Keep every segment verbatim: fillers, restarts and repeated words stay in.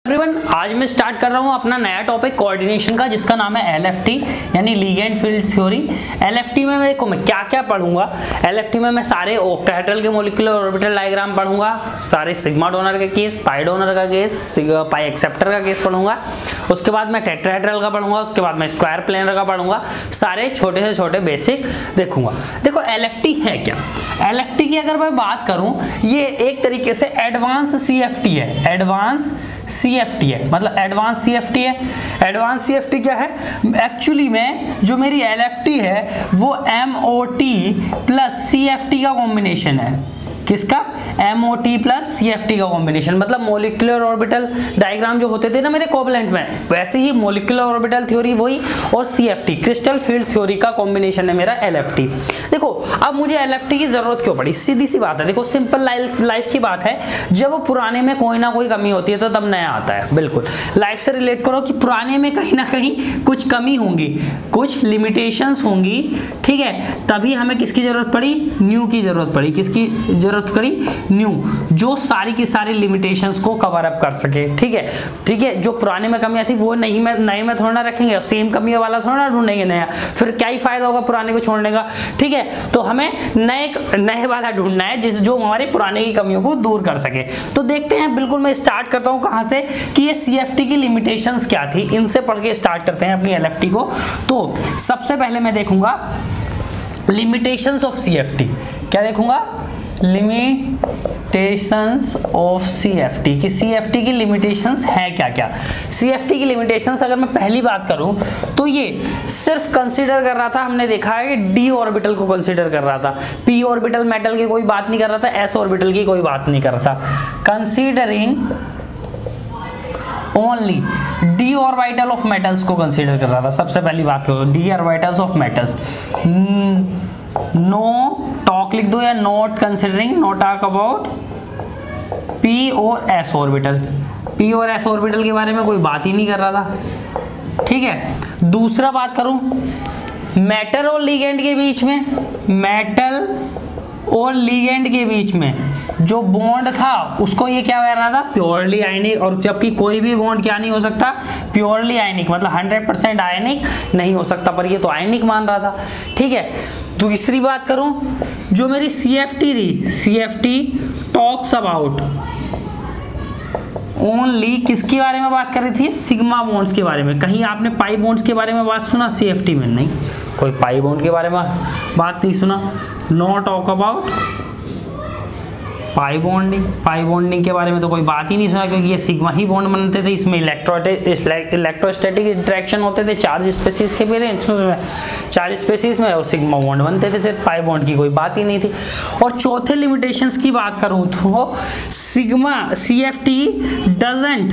Everyone, आज मैं start कर रहा हूँ अपना नया टॉपिक कोऑर्डिनेशन का, जिसका नाम है एलएफटी यानी लिगेंड फील्ड थ्योरी। एलएफटी में देखो मैं क्या क्या पढ़ूंगा। एलएफटी में मैं सारे ऑक्टाहेड्रल के मॉलिक्यूलर ऑर्बिटल डायग्राम पढ़ूंगा, सारे सिग्मा डोनर के केस, पाई डोनर का केस, पाई एक्सेप्टर का केस पढ़ूंगा। उसके बाद मैं टेट्राहेड्रल का पढ़ूंगा, उसके बाद मैं स्क्वायर प्लेनर का पढ़ूंगा। सारे छोटे से छोटे बेसिक देखूंगा। देखो एलएफटी है क्या। एलएफटी की अगर मैं बात करूं, ये एक तरीके से एडवांस सीएफटी है। एडवांस सीएफटी है, मतलब एडवांस सीएफटी है। एडवांस सीएफटी क्या है? एक्चुअली में जो मेरी एलएफटी है वो एमओटी प्लस सीएफटी का कॉम्बिनेशन है। किसका? एमओटी प्लस सीएफटी का कॉम्बिनेशन। मतलब मॉलिक्यूलर ऑर्बिटल डायग्राम जो होते थे ना मेरे कोवलेंट में, वैसे ही मॉलिक्यूलर ऑर्बिटल थ्योरी वही, और सीएफटी क्रिस्टल फील्ड थ्योरी का कॉम्बिनेशन है मेरा एलएफटी। देखो अब मुझे एलएफटी की जरूरत क्यों पड़ी? सीधी सी बात है, देखो सिंपल लाइफ लाइफ की बात है। जब वो पुराने में कोई ना कोई कमी होती है तो तब नया आता है। बिल्कुल लाइफ से रिलेट करो कि पुराने में कहीं ना कहीं कुछ कमी होंगी, कुछ लिमिटेशंस होंगी, ठीक है। तभी हमें किसकी जरूरत पड़ी? न्यू की जरूरत पड़ी। किसकी जरूरत करी? न्यू, जो सारी की सारी लिमिटेशंस को कवर अप कर सके, ठीक है। ठीक है, जो पुराने में कमियां थी वो नहीं में नए में थोड़ा ना रखेंगे, और सेम कमियों वाला थोड़ा ना ढूंढेंगे नया, फिर क्या ही फायदा होगा पुराने को छोड़ने का, ठीक है। तो हमें नए नए वाला ढूंढना है जिस जो हमारे पुराने की कमियों को दूर कर सके। तो देखते हैं, बिल्कुल मैं स्टार्ट करता हूं कहां से कि ये सीएफटी की लिमिटेशंस क्या थी, इनसे पढ़ के स्टार्ट करते हैं अपनी एलएफटी को। तो सबसे पहले मैं देखूंगा लिमिटेशंस ऑफ सीएफटी। क्या देखूंगा? लिमिटेशंस ऑफ सीएफटी की सीएफटी की लिमिटेशंस है क्या क्या। सीएफटी की लिमिटेशंस अगर मैं पहली बात करूं तो ये सिर्फ कंसीडर कर रहा था, हमने देखा है कि डी ऑर्बिटल को कंसीडर कर रहा था, पी ऑर्बिटल मेटल की कोई बात नहीं कर रहा था, एस ऑर्बिटल की कोई बात नहीं कर रहा था। Considering only D orbital of metals को कंसीडर कर रहा था। सबसे पहली बात करो D orbitals of metals. No talk लिख दो या not considering, no talk about P और एस ऑर्बिटल। पी और एस ऑर्बिटल के बारे में कोई बात ही नहीं कर रहा था, ठीक है। दूसरा बात करूं मेटल और लिगेंड के बीच में, मेटल और लिगेंड के बीच में जो बॉन्ड था उसको ये क्या कह रहा था? Purely ionic. और जबकि कोई भी बॉन्ड क्या नहीं हो सकता? प्योरली आयनिक, मतलब हंड्रेड परसेंट आयनिक नहीं हो सकता, पर ये तो आयनिक मान रहा था, ठीक है। दूसरी बात करूं, जो मेरी सीएफटी थी, सीएफटी टॉक्स अबाउट ओनली किसके बारे में बात कर रही थी? सिग्मा बॉन्ड्स के बारे में। कहीं आपने पाई बॉन्ड्स के बारे में बात सुना सीएफटी में? नहीं, कोई पाई बॉन्ड के बारे में बात नहीं सुना। No talk about pi bonding. Pi bonding के बारे में तो कोई बात ही नहीं सुना, क्योंकि ये सिग्मा ही बॉन्ड बनते थे। इसमें इलेक्ट्रो इलेक्ट्रोस्टैटिक इंटरेक्शन होते थे चार्ज स्पेसीज के मेरे इसमें, चार्ज स्पेसीज में, और सिग्मा बॉन्ड बनते थे। सिर्फ पाई बॉन्ड की कोई बात ही नहीं थी। और चौथे लिमिटेशंस की बात करूं तो सिग्मा सीएफटी डजंट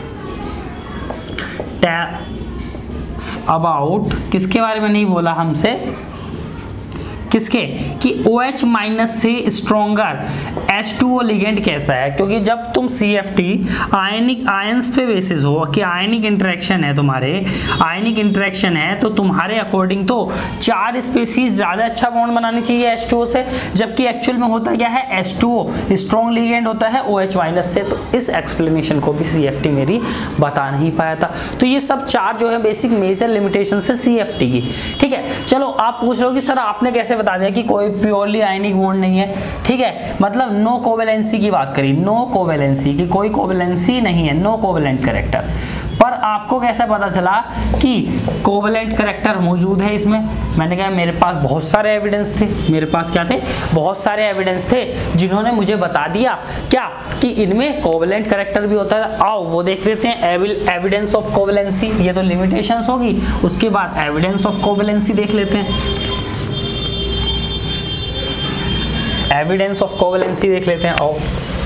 अबाउट किसके बारे में नहीं बोला हमसे? किसके? कि OH माइनस से stronger H two O ligand कैसा है। क्योंकि जब तुम C F T ionic ions पे बेसिस हो कि आयनिक इंटरेक्शन है, तुम्हारे आयनिक इंटरेक्शन है, तो तुम्हारे अकॉर्डिंग तो चार स्पेसीज ज्यादा अच्छा बॉन्ड बनानी चाहिए H टू O से, जबकि एक्चुअल में होता क्या है? H two O strong ligand होता है OH माइनस से। तो इस एक्सप्लेनेशन को भी C F T मेरी बता नहीं पाया था। तो ये सब चार जो है बेसिक मेजर लिमिटेशन है C F T की, ठीक है। चलो आप पूछ रहे हो कि सर आपने कैसे बता दिया कि कोई प्योरली आयनिक बॉन्ड नहीं है, ठीक है। मतलब नो कोवेलेंसी की बात करी, नो कोवेलेंसी की कोई कोवेलेंसी नहीं है, नो कोवेलेंट कैरेक्टर। पर आपको कैसे पता चला कि कोवेलेंट कैरेक्टर मौजूद है इसमें? मैंने कहा मेरे पास बहुत सारे एविडेंस थे। मेरे पास क्या थे? बहुत सारे एविडेंस थे जिन्होंने मुझे बता दिया क्या कि इनमें कोवेलेंट कैरेक्टर भी होता है। आओ वो देख लेते हैं, एविडेंस ऑफ कोवेलेंसी। ये तो लिमिटेशंस होगी, उसके बाद एविडेंस ऑफ कोवेलेंसी देख लेते हैं। एविडेंस ऑफ कोवेलेंसी देख लेते हैं। आओ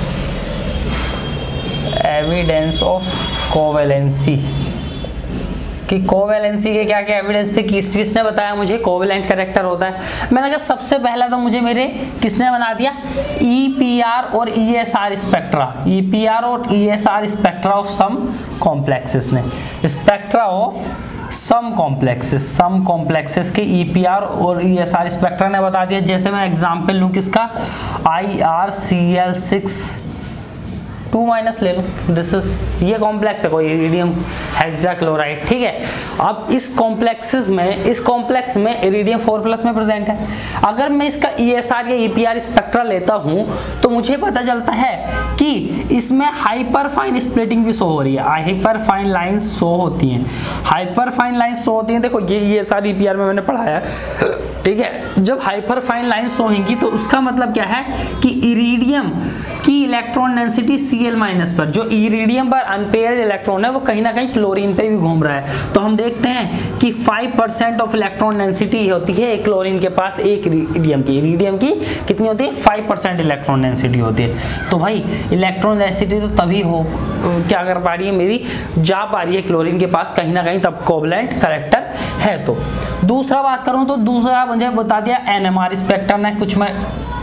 एविडेंस ऑफ कोवेलेंसी कि कोवेलेंसी के क्या क्या एविडेंस थे, किस किसने बताया मुझे कोवेलेंट कैरेक्टर होता है। मैंने कहा सबसे पहला तो मुझे मेरे किसने बना दिया? ईपीआर और ईएसआर स्पेक्ट्रा, ईपीआर और ESR spectra of some complexes ने, spectra of some complexes, some complexes के ईपीआर और ईएसआर स्पेक्ट्रा ने बता दिया। जैसे मैं एग्जांपल लूं किसका? I R C L six two minus ले लो, दिस इज, ये कॉम्प्लेक्स है कोई इरिडियम हेक्साक्लोराइड, ठीक है। अब इस कॉम्प्लेक्सेस में इस कॉम्प्लेक्स में इरिडियम फोर प्लस में प्रेजेंट है। अगर मैं इसका ई एस आर या ई पी आर स्पेक्ट्रा लेता हूं तो मुझे पता चलता है कि इसमें हाइपर फाइन स्प्लिटिंग भी शो हो रही है, हाइपर फाइन लाइंस शो होती हैं, हाइपर फाइन लाइंस शो होती हैं। देखो ये E S R E P R में मैंने पढ़ाया, ठीक है। जब हाइपर फाइन लाइंस शो होंगी तो उसका मतलब क्या है कि इरिडियम की electron density C L minus पर, जो इरिडियम पर अनपेयर्ड इलेक्ट्रॉन है वो कहीं ना कहीं क्लोरीन पे भी घूम रहा है। तो हम देखते हैं कि five percent of electron density होती है क्लोरीन के पास एक इरिडियम की, इरिडियम की कितनी होती है, फाइव परसेंट इलेक्ट्रॉन डेंसिटी होती है। तो भाई इलेक्ट्रॉन डेंसिटी तो तभी हो क्या कर पा रही है मेरी, जा पा रही है क्लोरीन के पास कहीं ना कहीं, तब कोवलेंट कैरेक्टर है। तो दूसरा बात करूं तो दूसरा मुझे बता दिया एन एम आर स्पेक्ट्रम ने, कुछ मैं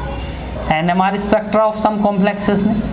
N M R spectra of some complexes ने।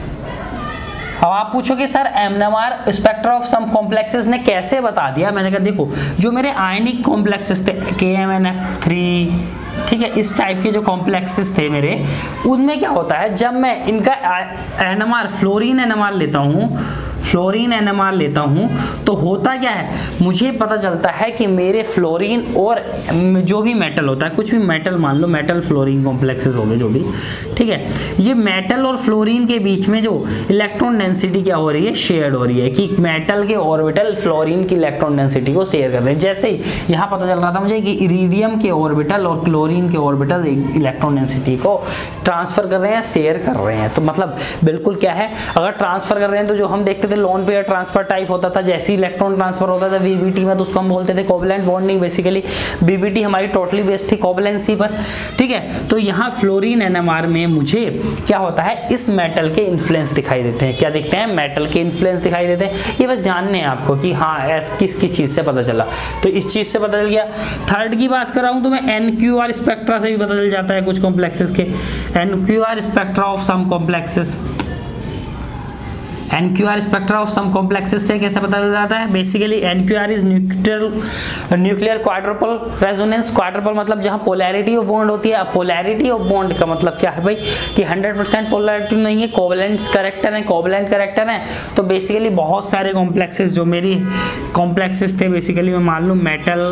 अब आप पूछोगे sir N M R spectra of some complexes ने कैसे बता दिया, मैंने कहा देखो जो मेरे आयनिक कॉम्प्लेक्सेस थे के एम एन एफ थ्री, ठीक है, इस टाइप के जो कॉम्प्लेक्सेस थे मेरे, उनमें क्या होता है जब मैं इनका N M R fluorine N M R लेता हूँ, फ्लोरीन एन एम आर लेता हूं तो होता क्या है, मुझे पता चलता है कि मेरे फ्लोरीन और जो भी मेटल होता है, कुछ भी मेटल मान लो, मेटल फ्लोरीन कॉम्प्लेक्सेस हो गए जो भी, ठीक है, ये मेटल और फ्लोरीन के बीच में जो इलेक्ट्रॉन डेंसिटी क्या हो रही है, शेयर हो रही है, कि मेटल के ऑर्बिटल फ्लोरीन की इलेक्ट्रॉन डेंसिटी को शेयर कर रहे हैं। जैसे ही यहाँ पता चल रहा था मुझे कि इरिडियम के ऑर्बिटल और क्लोरीन के ऑर्बिटल इलेक्ट्रॉन डेंसिटी को ट्रांसफर कर रहे हैं, शेयर कर रहे हैं। तो मतलब बिल्कुल क्या है, अगर ट्रांसफर कर रहे हैं तो जो हम देखते थे लोन पेयर ट्रांसफर टाइप होता था, जैसे इलेक्ट्रॉन ट्रांसफर होता था वीबीटी में तो उसको हम बोलते थे कोवलेंट बॉन्डिंग। बेसिकली बीबीटी हमारी टोटली बेस्ड थी कोवलेंसी पर, ठीक है। तो यहाँ फ्लोरीन एनएमआर में मुझे क्या होता है, इस मेटल के इन्फ्लुएंस दिखाई देते हैं। क्या दिखते हैं, मेटल के इन्फ्लुएंस दिखाई देते हैं। ये बस जानने हैं आपको कि हाँ ऐस किस किस चीज से पता चला, तो इस चीज से पता चल गया। थर्ड की बात कर रहा हूँ तो मैं एन क्यू आर स्पेक्ट्रा से भी पता चल जाता है कुछ कॉम्प्लेक्सेस के, N Q R spectra of some complexes. N Q R spectra of some complexes से कैसे पता चल जाता है, basically N Q R is nuclear nuclear quadrupole resonance. Quadrupole मतलब जहां पोलैरिटी ऑफ बॉन्ड होती है। अब पोलैरिटी ऑफ बॉन्ड का मतलब क्या है भाई, कि हंड्रेड परसेंट पोलैरिटी नहीं है, कोवलेंट कैरेक्टर है, कोवलेंट कैरेक्टर है। तो बेसिकली बहुत सारे कॉम्प्लेक्सेस जो मेरी कॉम्प्लेक्सेस थे, बेसिकली मैं मान लूँ मेटल,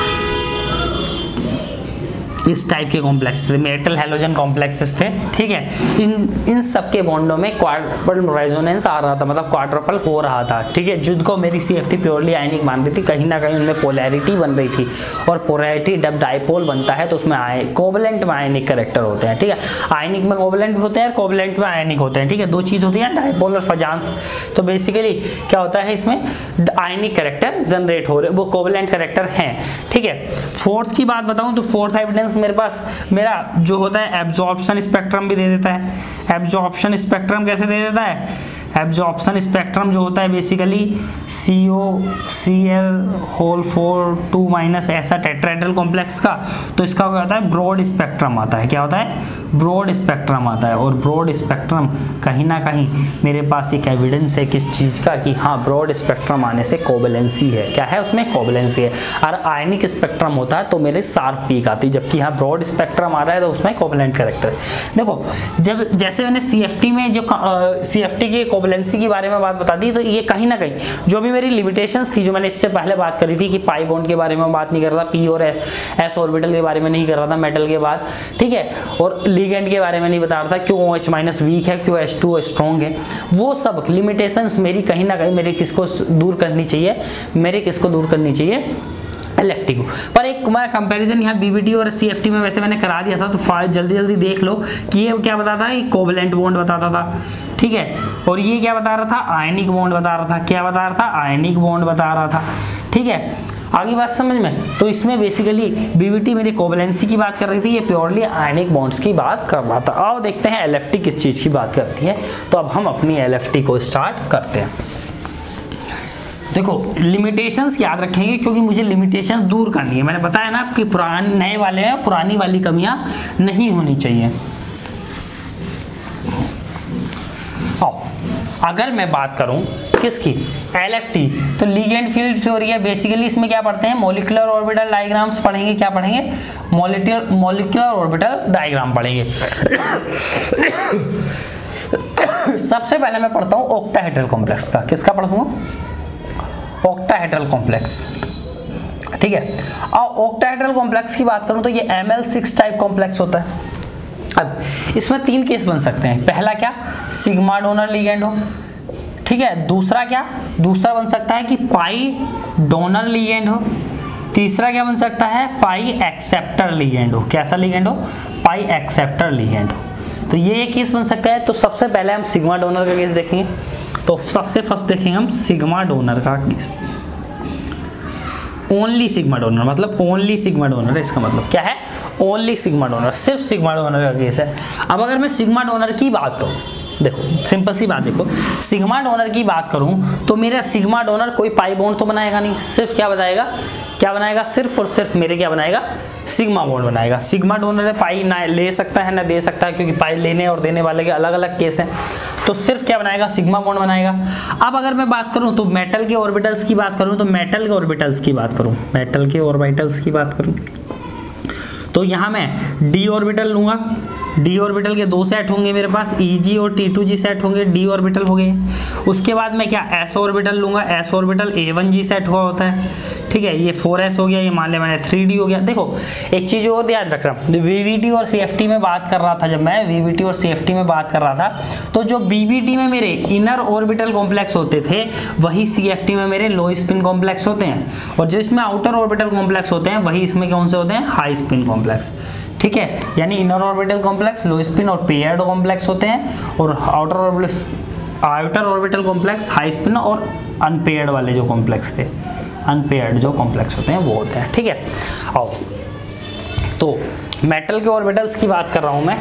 इस टाइप के कॉम्प्लेक्स थे, मेटल हैलोजन कॉम्प्लेक्सेस थे, ठीक है। इन इन सब के बॉन्डों में क्वाड्रुपल रेजोनेंस आ रहा था, मतलब क्वाड्रुपल हो रहा था, ठीक है। जिनको मेरी सीएफटी प्योरली आयनिक मान रही थी, कहीं ना कहीं उनमें पोलैरिटी बन रही थी, और पोलैरिटी जब डाइपोल बनता है तो उसमें आय कोवलेंट में आयनिक कैरेक्टर होते हैं, ठीक है। आयनिक में कोवलेंट होते हैं, कोवलेंट में आयनिक होते हैं, ठीक है। दो चीज होती है, डाइपोल और फजांस। तो बेसिकली क्या होता है, इसमें आयनिक कैरेक्टर जनरेट हो रहे, वो कोवलेंट कैरेक्टर हैं, ठीक है। फोर्थ की बात बताऊं तो फोर्थ एविडेंस मेरे पास मेरा जो होता है एब्जॉर्प्शन स्पेक्ट्रम भी दे देता है। एब्जॉर्प्शन स्पेक्ट्रम कैसे दे देता है, एब्जॉर्प्शन स्पेक्ट्रम जो होता है basically C O C L whole four two minus ऐसा टेट्राहेड्रल कॉम्प्लेक्स का, तो इसका क्या होता है, ब्रॉड स्पेक्ट्रम आता है। क्या होता है, ब्रॉड स्पेक्ट्रम आता है। और ब्रॉड स्पेक्ट्रम कहीं ना कहीं मेरे पास एक एविडेंस है किस चीज़ का, कि हाँ ब्रॉड स्पेक्ट्रम आने से कोवलेंसी है। क्या है उसमें, कोवलेंसी है। और आयनिक स्पेक्ट्रम होता है तो मेरे शार्प पीक आती है, जबकि यहाँ ब्रॉड स्पेक्ट्रम आ रहा है तो उसमें कोवलेंट कैरेक्टर। देखो जब जैसे मैंने सी एफ टी में जो सी एफ टी की कोवलेंसी के बारे में बात बता दी, तो ये कहीं ना कहीं जो भी मेरी लिमिटेशंस थी, जो मैंने इससे पहले बात करी थी कि पाई बॉन्ड के बारे में बात नहीं कर रहा था, पी और एस ऑर्बिटल के बारे में नहीं कर रहा था मेटल के बाद, ठीक है, और लिगेंड के बारे में नहीं बता रहा था, क्यों ओ एच माइनस वीक है, क्यों एच टू स्ट्रॉन्ग है। वो सब लिमिटेशंस मेरी कहीं ना कहीं मेरे किसको दूर करनी चाहिए, मेरे किसको दूर करनी चाहिए, एल एफ टी को। पर एक मैं कंपैरिजन यहाँ बीबीटी और सीएफटी में वैसे मैंने करा दिया था, तो जल्दी जल्दी देख लो कि ये क्या बताता है, कोवलेंट बॉन्ड बताता था, ठीक है। और ये क्या बता रहा था, आयनिक बॉन्ड बता रहा था। क्या बता रहा था, आयनिक बॉन्ड बता रहा था, ठीक है। आगे बात समझ में, तो इसमें बेसिकली बीबीटी मेरी कोवलेंसी की बात कर रही थी, ये प्योरली आयनिक बॉन्ड्स की बात कर रहा था। आओ देखते हैं एल एफ टी किस चीज़ की बात करती है। तो अब हम अपनी एल एफ टी को स्टार्ट करते हैं। देखो लिमिटेशंस याद रखेंगे, क्योंकि मुझे लिमिटेशंस दूर करनी है। मैंने बताया ना कि पुराने नए वाले में पुरानी वाली कमियां नहीं होनी चाहिए। अगर मैं बात करूं किसकी, एल एफ टी, तो लिगेंड फील्ड थ्योरी है। बेसिकली इसमें क्या पढ़ते हैं, मॉलिक्यूलर ऑर्बिटल डायग्राम्स पढ़ेंगे। क्या पढ़ेंगे, मॉलिक्यूलर मॉलिक्यूलर ऑर्बिटल डायग्राम पढ़ेंगे। सबसे पहले मैं पढ़ता हूँ ऑक्टाहेड्रल कॉम्प्लेक्स का। किसका पढ़ूंगा? ऑक्टाहेड्रल कॉम्प्लेक्स, ठीक है। अब ऑक्टाहेड्रल कॉम्प्लेक्स की बात करूं तो ये M L six type complex होता है। अब इसमें तीन केस बन सकते हैं। पहला क्या? सिग्मा डोनर लिगेंड हो, ठीक है। दूसरा क्या? दूसरा बन सकता है कि पाई डोनर लिगेंड हो। तीसरा क्या बन सकता है? पाई एक्सेप्टर लिगेंड हो। कैसा लिगेंड हो? पाई एक्सेप्टर लिगेंड हो। तो ये एक केस बन सकता है। तो सबसे पहले हम सिग्मा डोनर का केस देखेंगे। तो सबसे फर्स्ट देखेंगे हम सिग्मा डोनर का केस। ओनली सिग्मा डोनर, मतलब ओनली सिग्मा डोनर है, इसका मतलब क्या है? ओनली सिग्मा डोनर, सिर्फ सिग्मा डोनर का केस है। अब अगर मैं सिग्मा डोनर की बात करूं, देखो सिंपल सी बात, देखो सिग्मा डोनर की बात करूं तो मेरा सिग्मा डोनर कोई पाई बॉन्ड तो बनाएगा नहीं, सिर्फ क्या बनाएगा? क्या बनाएगा? सिर्फ और सिर्फ मेरे क्या बनाएगा? सिग्मा बॉन्ड बनाएगा। सिग्मा डोनर है, पाई ना ले सकता है ना दे सकता है, क्योंकि पाई लेने और देने वाले के अलग अलग केस हैं। तो सिर्फ क्या बनाएगा? सिग्मा बॉन्ड बनाएगा। अब अगर मैं बात करूं तो मेटल के ऑर्बिटल्स की बात करूं तो मेटल के ऑर्बिटल्स की बात करूं मेटल के ऑर्बिटल्स की बात करूं तो यहाँ मैं डी ऑर्बिटल लूंगा। डी ऑर्बिटल के दो सेट होंगे मेरे पास, ई जी और टी टू जी सेट होंगे, डी ऑर्बिटल हो गए। उसके बाद मैं क्या? एस ऑर्बिटल लूंगा। S orbital A one G set हुआ होता है, ठीक है। ये फोर एस हो गया, ये मान लिया मैंने थ्री डी हो गया। देखो एक चीज़ और याद रख रहा हूँ, वी वी टी और सी एफ टी में बात कर रहा था, जब मैं वी वी टी और सी एफ टी में बात कर रहा था तो जो बी वी टी में मेरे इनर ऑर्बिटल कॉम्प्लेक्स होते थे वही सी एफ टी में मेरे लो स्पिन कॉम्प्लेक्स होते हैं, और जो इसमें आउटर ऑर्बिटल कॉम्प्लेक्स होते हैं वही इसमें कौन से होते हैं? हाई स्पिन कॉम्प्लेक्स, ठीक है। यानी inner orbital complex low spin और पेयर्ड कॉम्प्लेक्स होते हैं, और outer orbital outer orbital complex high spin और अनपेयर्ड वाले जो कॉम्प्लेक्स थे, अनपेयर्ड जो कॉम्प्लेक्स होते हैं वो होते हैं, ठीक है। आओ तो मेटल के ऑर्बिटल्स की बात कर रहा हूं मैं।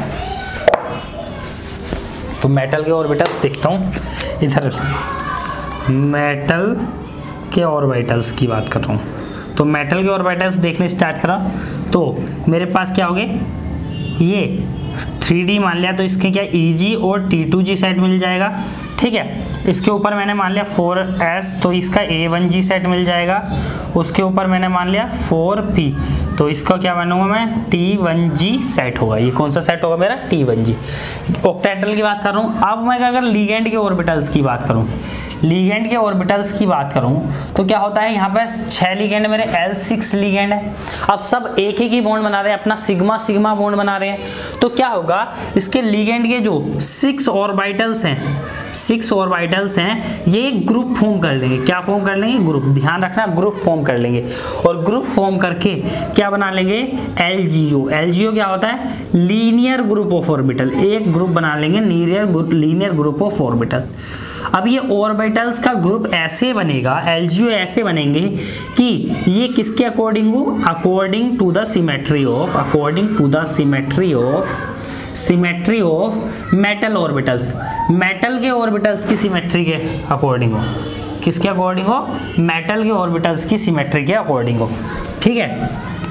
तो मेटल के ऑर्बिटल्स देखता हूं इधर, मेटल के ऑर्बिटल्स की बात कर रहा हूं। तो मेटल के ऑर्बिटल्स देखने स्टार्ट करा तो मेरे पास क्या हो गए? ये थ्री डी मान लिया तो इसके क्या? ई जी और टी टू जी सेट मिल जाएगा, ठीक है। इसके ऊपर मैंने मान लिया फोर एस तो इसका ए वन जी सेट मिल जाएगा। उसके ऊपर मैंने मान लिया फोर पी तो इसका क्या बनूंगा मैं? टी वन जी सेट होगा। ये कौन सा सेट होगा मेरा? टी वन जी। ऑक्टाहेड्रल की बात कर रहा हूँ। अब मैं अगर लिगेंड के ऑर्बिटल्स की बात करूँ लिगेंड के ऑर्बिटल्स की बात करूं तो क्या होता है? यहाँ पे छह लिगेंड मेरे एल सिक्स लिगेंड है। अब सब एक ही की बॉन्ड बना रहे हैं, अपना सिग्मा सिग्मा बॉन्ड बना रहे हैं। तो क्या होगा? इसके लिगेंड के जो सिक्स ऑर्बिटल्स हैं सिक्स ऑर्बिटल्स हैं ये एक ग्रुप फॉर्म कर लेंगे। क्या फॉर्म कर लेंगे? ग्रुप। ध्यान रखना, ग्रुप फॉर्म कर लेंगे, और ग्रुप फॉर्म करके क्या बना लेंगे? एल जी ओ। एल जी ओ क्या होता है? Linear group of orbital. एक ग्रुप बना लेंगे, linear linear group of orbital. अब ये ऑर्बिटल्स का ग्रुप ऐसे बनेगा, एल जी ओ ऐसे बनेंगे कि ये किसके अकॉर्डिंग हो? According to the symmetry of according to the symmetry of symmetry of metal orbitals. Metal के ऑर्बिटल्स की सिमेट्री के अकॉर्डिंग हो। किसके अकॉर्डिंग हो? मेटल के ऑर्बिटल्स की सिमेट्री के अकॉर्डिंग हो, ठीक है,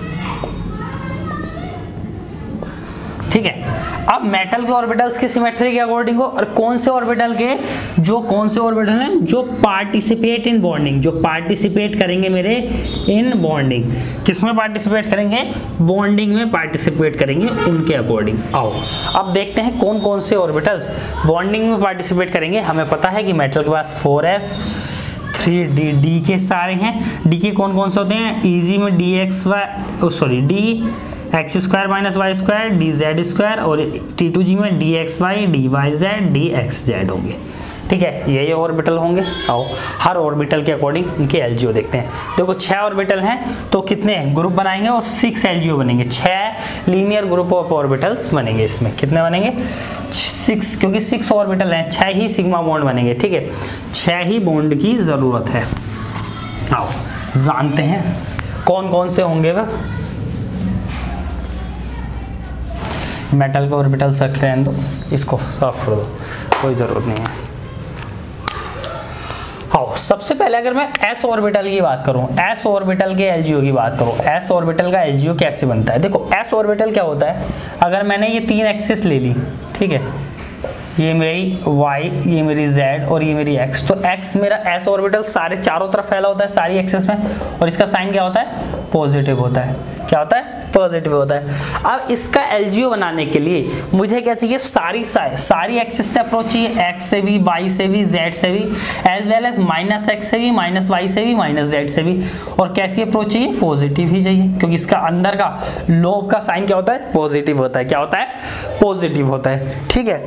ठीक है। अब मेटल के ऑर्बिटल्स की सिमेट्री के अकॉर्डिंग हो, और कौन से ऑर्बिटल के? जो कौन से ऑर्बिटल हैं? जो पार्टिसिपेट इन बॉन्डिंग, जो पार्टिसिपेट करेंगे मेरे इन बॉन्डिंग। किसमें पार्टिसिपेट करेंगे? बॉन्डिंग में पार्टिसिपेट करेंगे, उनके अकॉर्डिंग। आओ अब देखते हैं कौन कौन से ऑर्बिटल्स बॉन्डिंग में पार्टिसिपेट करेंगे। हमें पता है कि मेटल के पास four S three D D के सारे हैं। डी के कौन कौन से होते हैं? इजी में D x Y sorry D x square minus Y square D Z square, और टी टू जी में D x Y D Y Z D x Z होंगे, ठीक है। ये ये ऑर्बिटल होंगे। आओ हर ऑर्बिटल के अकॉर्डिंग इनके एल जी ओ देखते हैं। देखो छह ऑर्बिटल हैं तो कितने ग्रुप बनाएंगे? और सिक्स एल जी ओ बनेंगे। छह लीनियर ग्रुप ऑफ ऑर्बिटल्स बनेंगे। इसमें कितने बनेंगे? सिक्स, क्योंकि सिक्स ऑर्बिटल हैं, छह ही सिग्मा बॉन्ड बनेंगे, ठीक है। छह ही बॉन्ड की जरूरत है। आओ जानते हैं कौन कौन से होंगे वह। मेटल के ऑर्बिटल्स रख रहने दो, इसको साफ कर दो, कोई ज़रूरत नहीं है। हाँ, सबसे पहले अगर मैं s ऑर्बिटल की बात करूं, s ऑर्बिटल के L G O की बात करूं, s ऑर्बिटल का L G O कैसे बनता है? देखो s ऑर्बिटल क्या होता है? अगर मैंने ये तीन एक्सिस ले ली, ठीक है, ये मेरी y, ये मेरी z और ये मेरी x। तो x मेरा s ऑर्बिटल सारे चारों तरफ फैला होता है सारी एक्सिस में, और इसका साइन क्या होता है? पॉजिटिव होता है। क्या होता है? पॉजिटिव होता है। अब इसका एलजीओ बनाने के लिए मुझे क्या चाहिए? सारी सारी एक्सिस से अप्रोच चाहिए, x से भी, y से भी, z से भी, as well as minus x से भी, माइनस y से भी, माइनस z से भी। और कैसी अप्रोच चाहिए? पॉजिटिव ही चाहिए, क्योंकि इसका अंदर का लोब का साइन क्या होता है? पॉजिटिव होता है। क्या होता है? पॉजिटिव होता है। ठीक है,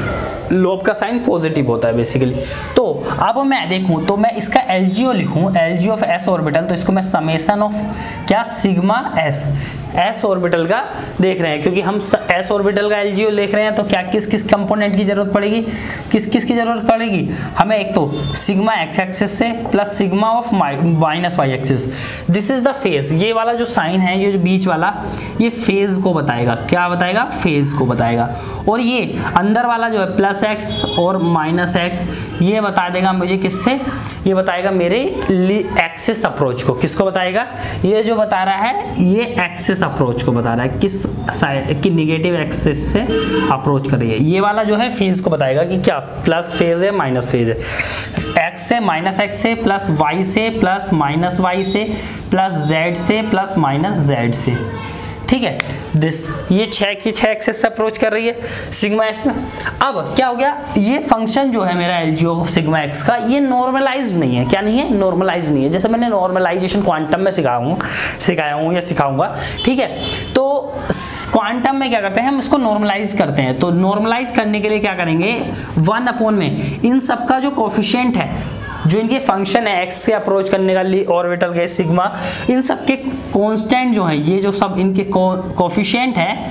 लोब का साइन पॉजिटिव होता है बेसिकली। तो अब मैं देखूं तो मैं इसका एलजीओ लिखूं, एलजीओ ऑफ एस ऑर्बिटल, तो इसको मैं समेशन ऑफ क्या? सिग्मा एस, एस ऑर्बिटल का देख रहे हैं, क्योंकि हम एस ऑर्बिटल का एलजीओ देख रहे हैं, तो क्या किस किस कंपोनेंट की जरूरत पड़ेगी? किस किस की जरूरत पड़ेगी हमें? एक तो सिग्मा एक्स एक्सिस से plus sigma of minus Y axis. This is the phase, ये वाला जो साइन है, ये जो बीच वाला, ये फेज को बताएगा। क्या बताएगा? फेज को बताएगा। और ये अंदर वाला जो है प्लस एक्स और माइनस एक्स, ये बता देगा मुझे किससे? ये बताएगा मेरे एक्सिस अप्रोच को। किसको बताएगा? ये जो बता रहा है ये एक्सिस अप्रोच को बता रहा है, किस साइड की निगेटिव एक्सिस से अप्रोच कर रही है। ये वाला जो है फेज को बताएगा कि क्या प्लस फेज है माइनस फेज है। एक्स से माइनस एक्स से, प्लस वाई से प्लस माइनस वाई से, प्लस जेड से प्लस माइनस जेड से। ठीक है, दिस ये छह की छह एक्सेस से अप्रोच कर रही है सिग्मा एक्स में। अब क्या हो गया? ये फंक्शन जो है मेरा एलजीओ सिग्मा एक्स का, ये नॉर्मलाइज नहीं है। क्या नहीं है? नॉर्मलाइज नहीं है। जैसे मैंने नॉर्मलाइजेशन क्वांटम में सिखाया हूँ सिखाया हूँ या सिखाऊंगा। ठीक है, तो क्वांटम में क्या करते हैं? हम इसको नॉर्मलाइज करते हैं। तो नॉर्मलाइज करने के लिए क्या करेंगे? वन अपॉन में इन सब का जो कोफिशिएंट है, जो इनके फंक्शन है एक्स से अप्रोच करने का ऑर्बिटल के सिग्मा, इन सब के कांस्टेंट जो है, ये जो सब इनके कोफिशिएंट है,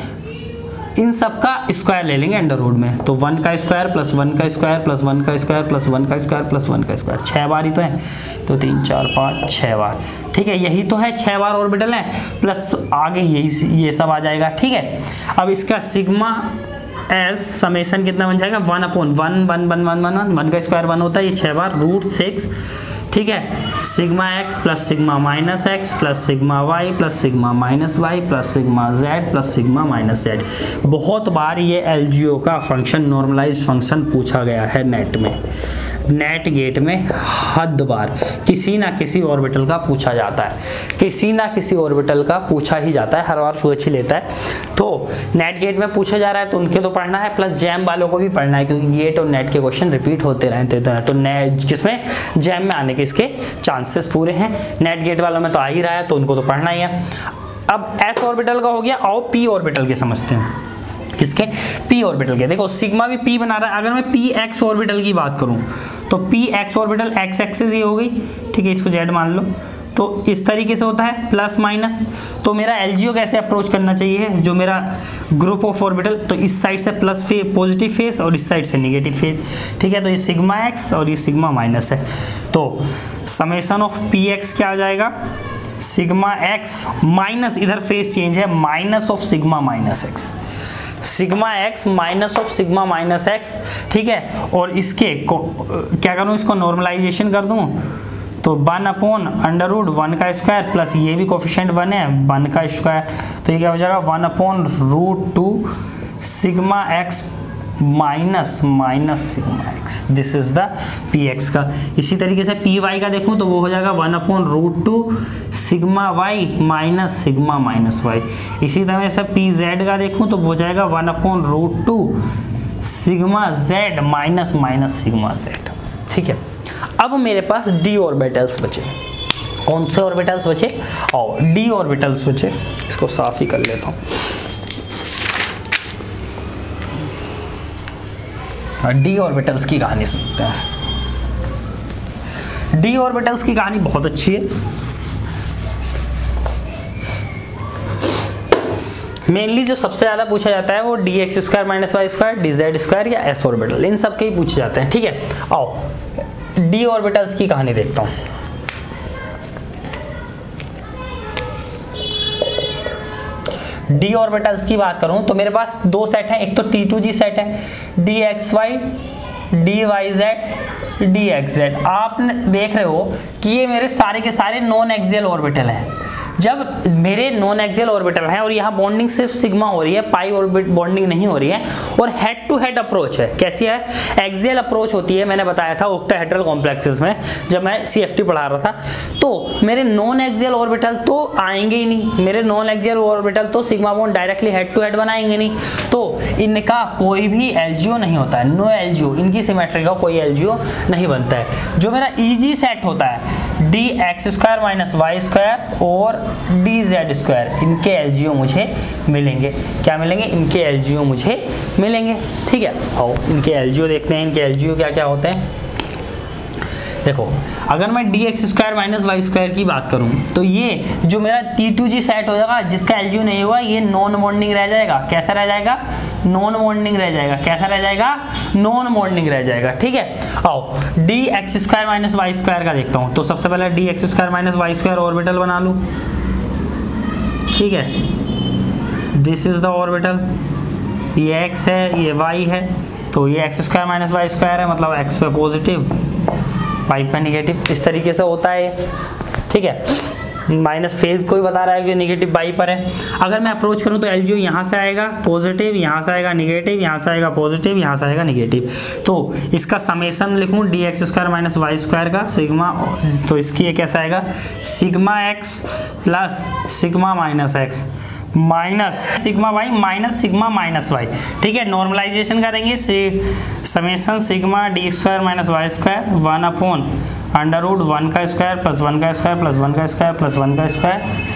इन सब का स्क्वायर ले लेंगे अंडर रूट में। तो वन का स्क्वायर प्लस वन का स्क्वायर प्लस वन का स्क्वायर प्लस वन का स्क्वायर प्लस वन का स्क्वायर, छह बार ही तो है, तो तीन चार पाँच छः बार। ठीक है, यही तो है, छह बार ऑर्बिटल है, प्लस आगे यही ये सब आ जाएगा। ठीक है, अब इसका सिग्मा एस समेशन कितना बन जाएगा? One upon one one one one one one one का स्क्वायर वन होता है, ये छह बार, रूट सिक्स। ठीक है, sigma x plus sigma minus x plus sigma y plus sigma minus y plus sigma z plus sigma minus z. बहुत बार ये एलजीओ का फंक्शन नॉर्मलाइज्ड फंक्शन पूछा गया है नेट में, नेट गेट में हद बार किसी ना किसी ऑर्बिटल का पूछा जाता है, किसी ना किसी ऑर्बिटल का पूछा ही जाता है, हर बार सोच ही लेता है। तो नेट गेट में पूछा जा रहा है तो उनके तो पढ़ना है, प्लस जैम वालों को भी पढ़ना है, क्योंकि गेट और नेट के क्वेश्चन रिपीट होते रहते हैं। तो नेट जिसमें जैम में आने के इसके चांसेस पूरे हैं, नेट गेट वालों में तो आ ही रहा है, तो उनको तो पढ़ना ही है। अब एस ऑर्बिटल का हो गया, आओ पी ऑर्बिटल के समझते हैं। किसके? पी ऑर्बिटल के। देखो सिग्मा भी पी बना रहा है। अगर मैं पी एक्स ऑर्बिटल की बात करूं तो p x orbital x axis ये हो गई। ठीक है, इसको जेड मान लो। तो इस तरीके से होता है प्लस माइनस। तो मेरा एलजीओ कैसे अप्रोच करना चाहिए? जो मेरा ग्रुप ऑफ ऑर्बिटल, तो इस साइड से प्लस फे पॉजिटिव फेस और इस साइड से नेगेटिव फेस। ठीक है, तो ये सिग्मा एक्स और ये सिग्मा माइनस है। तो समेशन ऑफ पी एक्स क्या आ जाएगा? सिग्मा एक्स माइनस, इधर फेस चेंज है, minus of sigma minus x, sigma x minus of sigma minus x. ठीक है, और इसके को, क्या करूँ? इसको नॉर्मलाइजेशन कर दूँ तो one upon under root one का स्क्वायर प्लस ये भी कोफिशिएंट वन है, वन का स्क्वायर, तो ये क्या हो जाएगा? One upon root two sigma x minus minus sigma x. This is the p x का। इसी तरीके से पी वाई का देखूं तो वो हो जाएगा one upon root two sigma y minus sigma minus y. इसी तरह से पी जेड का देखूं तो वो हो जाएगा one upon root two sigma z minus minus sigma z. ठीक है, अब मेरे पास डी ऑर्बिटल्स बचे। कौन से ऑर्बिटल्स बचे? और डी ऑर्बिटल्स बचे। इसको साफ ही कर लेता हूँ। डी ऑर्बिटल्स की कहानी सुनते हैं। डी ऑर्बिटल्स की कहानी बहुत अच्छी है। मेनली जो सबसे ज्यादा पूछा जाता है वो d x square minus Y square, D Z square या एस ऑर्बिटल, इन सब के ही पूछे जाते हैं। ठीक है, आओ डी ऑर्बिटल्स की कहानी देखता हूं। डी ऑर्बिटल्स की बात करूं तो मेरे पास दो सेट हैं। एक तो टी टू जी सेट है, d x Y, D Y Z, D x z. आप देख रहे हो कि ये मेरे सारे के सारे नॉन एक्सियल ऑर्बिटल है। जब मेरे नॉन एक्सियल ऑर्बिटल है और यहाँ बॉन्डिंग सिर्फ सिग्मा हो रही है, पाई ऑर्बिट बॉन्डिंग नहीं हो रही है, और हेड टू हेड अप्रोच है, कैसी है, एक्सियल अप्रोच होती है, मैंने बताया था ऑक्टाहेड्रल कॉम्प्लेक्सेस में जब मैं सीएफटी पढ़ा रहा था। तो मेरे नॉन एक्सियल ऑर्बिटल तो आएंगे ही नहीं, मेरे नॉन एक्सियल ऑर्बिटल तो sigma bond directly head to head बनाएंगे नहीं, तो इनका कोई भी एलजीओ नहीं होता है, नो एलजीओ, इनकी सिमेट्री का कोई एलजीओ नहीं बनता है। जो मेरा ईजी सेट होता है d x square minus Y square और डी जेड स्क्वायर, इनके एलजीओ मुझे मिलेंगे, क्या मिलेंगे, इनके एलजीओ मुझे मिलेंगे, ठीक है। आओ इनके एलजीओ देखते हैं, इनके एलजीओ क्या क्या होते हैं। देखो अगर मैं d x square minus Y square की बात करूं तो ये जो मेरा टी टू जी सेट हो जाएगा जिसका एलजीओ नहीं हुआ, ये नॉन बॉन्डिंग रह जाएगा, कैसा रह जाएगा, नॉन बॉन्डिंग रह जाएगा, कैसा रह जाएगा, नॉन बॉन्डिंग रह जाएगा, ठीक है। आओ d x square minus Y square का देखता हूं, तो सबसे पहले d x square minus Y square orbital बना लूं, ठीक है। दिस इज द ऑर्बिटल, ये x है, ये y है, तो ये x square minus Y square है, मतलब x पे पॉजिटिव y पे निगेटिव, इस तरीके से होता है, ठीक है। माइनस फेज कोई बता रहा है कि निगेटिव y पर है। अगर मैं अप्रोच करूं तो एलजीओ यहाँ से आएगा पॉजिटिव, यहाँ से आएगा निगेटिव, यहाँ से आएगा पॉजिटिव, यहाँ से आएगा निगेटिव, तो इसका समेसन लिखूं d x square minus Y square का सिग्मा, तो इसकी ये कैसा आएगा, sigma x plus sigma minus x minus sigma y minus sigma minus y, ठीक है। नॉर्मलाइजेशन करेंगे से summation sigma d square minus Y square one upon under root one का स्क्वायर प्लस वन का स्क्वायर प्लस वन का square plus one का square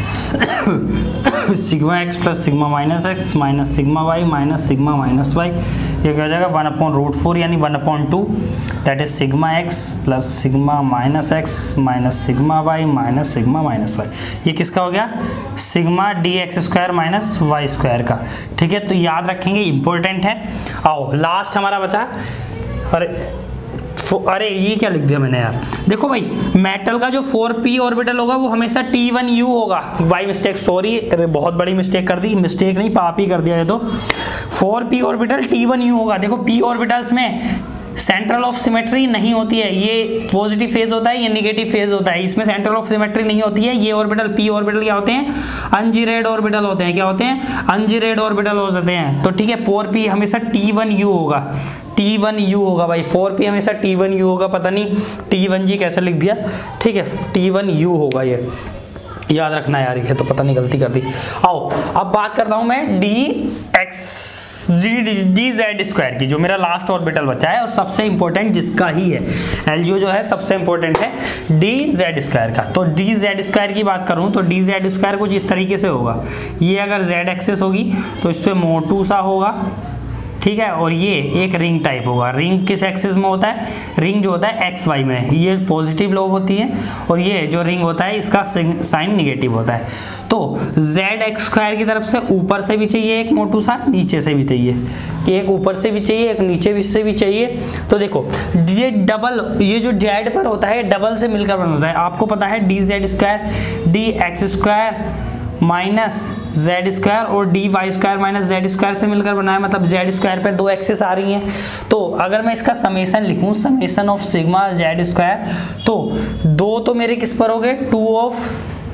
sigma x plus sigma minus x minus sigma y minus sigma minus y, ये क्या हो जाएगा, one upon root four यानी one upon two, that is sigma x plus sigma minus x minus sigma y minus sigma minus y. ये किसका हो गया, sigma d x square minus Y square का, ठीक है। तो याद रखेंगे, इंपॉर्टेंट है। आओ लास्ट हमारा बचा, अरे अरे ये क्या लिख दिया मैंने यार, देखो भाई मेटल का जो फोर पी ऑर्बिटल होगा वो हमेशा टी वन यू होगा, बाई मिस्टेक, सॉरी बहुत बड़ी मिस्टेक कर दी, मिस्टेक नहीं पाप ही कर दिया है, तो four p orbital t one u होगा। देखो पी ऑर्बिटल्स में सेंट्रल ऑफ सिमेट्री नहीं होती है, ये पॉजिटिव फेज होता है, ये निगेटिव फेज होता है, इसमें सेंट्रल ऑफ सिमेट्री नहीं होती है। ये ऑर्बिटल पी ऑर्बिटल क्या होते हैं, अनजीरेड ऑर्बिटल होते हैं, क्या होते हैं, अनजीरेड ऑर्बिटल हो जाते हैं, तो ठीक है। फोर पी हमेशा टी वन यू होगा, टी वन यू होगा भाई, फोर पी हमेशा टी वन यू होगा, पता नहीं टी वन जी कैसे लिख दिया, ठीक है, टी वन यू होगा, ये याद रखना यार, ये तो पता नहीं गलती कर दी। आओ अब बात करता हूं मैं d x g d Z square की, जो मेरा लास्ट ऑर्बिटल बचा है और सबसे इंपॉर्टेंट जिसका ही है एलजीओ जो है सबसे इंपॉर्टेंट है डी जेड स्क्वायर का। तो डी जेड स्क्वायर की बात करूं तो डी जेड स्क्वायर कुछ इस तरीके से होगा, ये अगर जेड एक्सेस होगी तो इस पर मोटू सा होगा, ठीक है, और ये एक रिंग टाइप होगा। रिंग किस एक्सिस में होता है, रिंग जो होता है एक्स वाई में, ये पॉजिटिव लोब होती है और ये जो रिंग होता है इसका साइन निगेटिव होता है। तो जेड एक्स स्क्वायर की तरफ से ऊपर से भी चाहिए एक मोटू सा, नीचे से भी चाहिए, एक ऊपर से भी चाहिए एक नीचे भी से भी चाहिए। तो देखो ये डबल, ये जो जेड पर होता है डबल से मिलकर बनता है, आपको पता है d Z square d x square minus z square और d y square minus z square से मिलकर बना है, मतलब जेड स्क्वायर पर दो एक्सेस आ रही हैं। तो अगर मैं इसका समेसन लिखूं, summation of sigma z square, तो दो तो मेरे किस पर हो गए, two of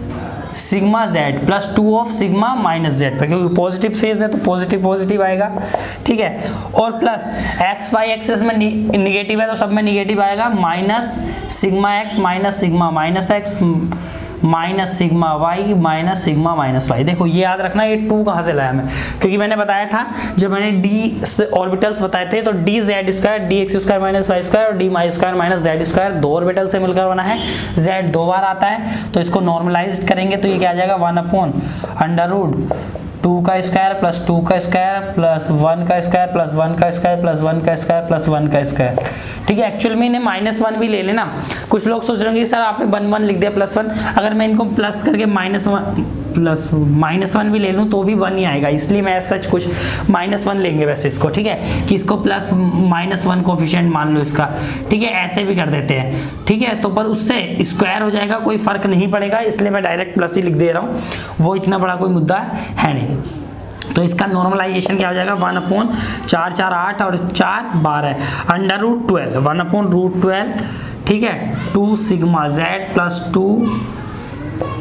sigma z plus two of sigma minus z पर, क्योंकि पॉजिटिव फेज है तो पॉजिटिव पॉजिटिव आएगा, ठीक है, और प्लस एक्स वाई एक्सेस में निगेटिव है तो सब में निगेटिव आएगा, minus sigma x minus sigma minus x minus sigma y minus sigma minus y. देखो ये याद रखना, ये टू कहाँ से लाया मैं, क्योंकि मैंने बताया था जब मैंने डी ऑर्बिटल्स बताए थे तो d Z square d x square minus Y square और d y square minus z square दो ऑर्बिटल से मिलकर बना है। जेड दो बार आता है तो इसको नॉर्मलाइज करेंगे तो ये क्या आ जाएगा, one upon under root two का स्क्वायर प्लस टू का स्क्वायर प्लस वन का स्क्वायर प्लस वन का स्क्वायर प्लस वन का स्क्वायर प्लस वन का स्क्वायर, ठीक है। एक्चुअल में इन्हें माइनस वन भी ले लेना, कुछ लोग सोच रहे होंगे सर आपने वन वन लिख दिया प्लस वन, अगर मैं इनको प्लस करके minus one plus minus one भी ले लूँ तो भी वन ही आएगा, इसलिए मैं सच कुछ माइनस वन लेंगे वैसे इसको, ठीक है, कि इसको प्लस माइनस वन कोफिशिएंट मान लो इसका, ठीक है, ऐसे भी कर देते हैं, ठीक है। तो पर उससे स्क्वायर हो जाएगा, कोई फर्क नहीं पड़ेगा, इसलिए मैं डायरेक्ट प्लस ही लिख दे रहा हूँ, वो इतना बड़ा कोई मुद्दा है नहीं। तो इसका नॉर्मलाइजेशन क्या हो जाएगा, वन अपॉन चार चार आठ और चार बारह under root twelve, one upon root twelve, ठीक है, two sigma z plus two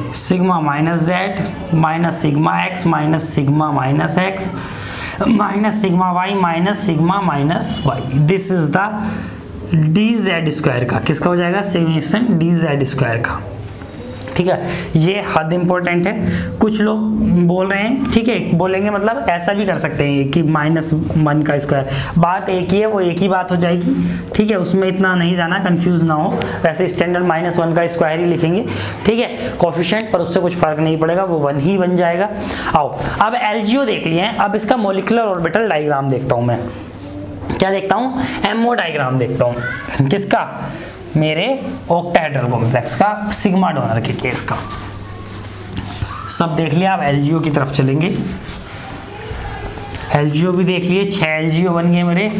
sigma minus z minus sigma x minus sigma minus x minus sigma y minus sigma minus y. This is the d Z square का, किसका हो जाएगा, summation D Z square का। ठीक है, ये हद important है। कुछ लोग बोल रहे हैं, ठीक है, बोलेंगे मतलब ऐसा भी कर सकते हैं कि माइनस वन का स्क्वायर, बात एक ही है, वो एक ही बात हो जाएगी। ठीक है, उसमें इतना नहीं जाना, कंफ्यूज ना हो। वैसे स्टैंडर्ड माइनस वन का स्क्वायर ही लिखेंगे, ठीक है, कोफिशिएंट, पर उससे कुछ फर्क नहीं पड़ेगा, वो वन ही बन जाएगा। आओ अब एलजीओ देख लिए हैं, अब इसका मोलिकुलर ऑर्बिटल डायग्राम देखता हूँ मैं। क्या देखता हूँ, एमओ डायग्राम देखता हूँ। किसका, मेरे ऑक्टाहेड्रल कॉम्प्लेक्स का, सिग्मा डोनर के केस का। सब देख लिया, अब एलजीओ की तरफ चलेंगे। एलजीओ भी देख लिए, छह एलजीओ बन गए मेरे।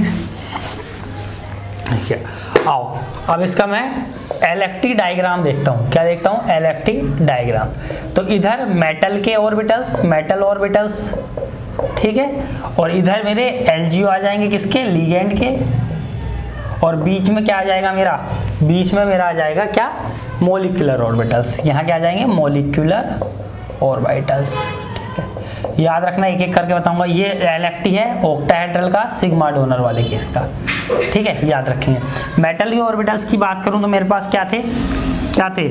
ठीक है, आओ अब इसका मैं एलएफटी डायग्राम देखता हूँ। क्या देखता हूँ, एलएफटी डायग्राम। तो इधर मेटल के ऑर्बिटल्स, मेटल ऑर्बिटल्स, ठीक है, और इधर मेरे एलजीओ आ जाएंगे, किसके, लिगेंड के, और बीच में क्या आ जाएगा मेरा, बीच में मेरा आ जाएगा क्या, मोलिकुलर ऑर्बिटल्स। यहाँ क्या आ जाएंगे, मोलिकुलर ऑर्बिटल्स। ठीक है, याद रखना, एक एक करके बताऊंगा। ये एलएफटी है ऑक्टाहेड्रल का, सिग्मा डोनर वाले केस का। ठीक है, याद रखेंगे। मेटल के ऑर्बिटल्स की बात करूं तो मेरे पास क्या थे, क्या थे,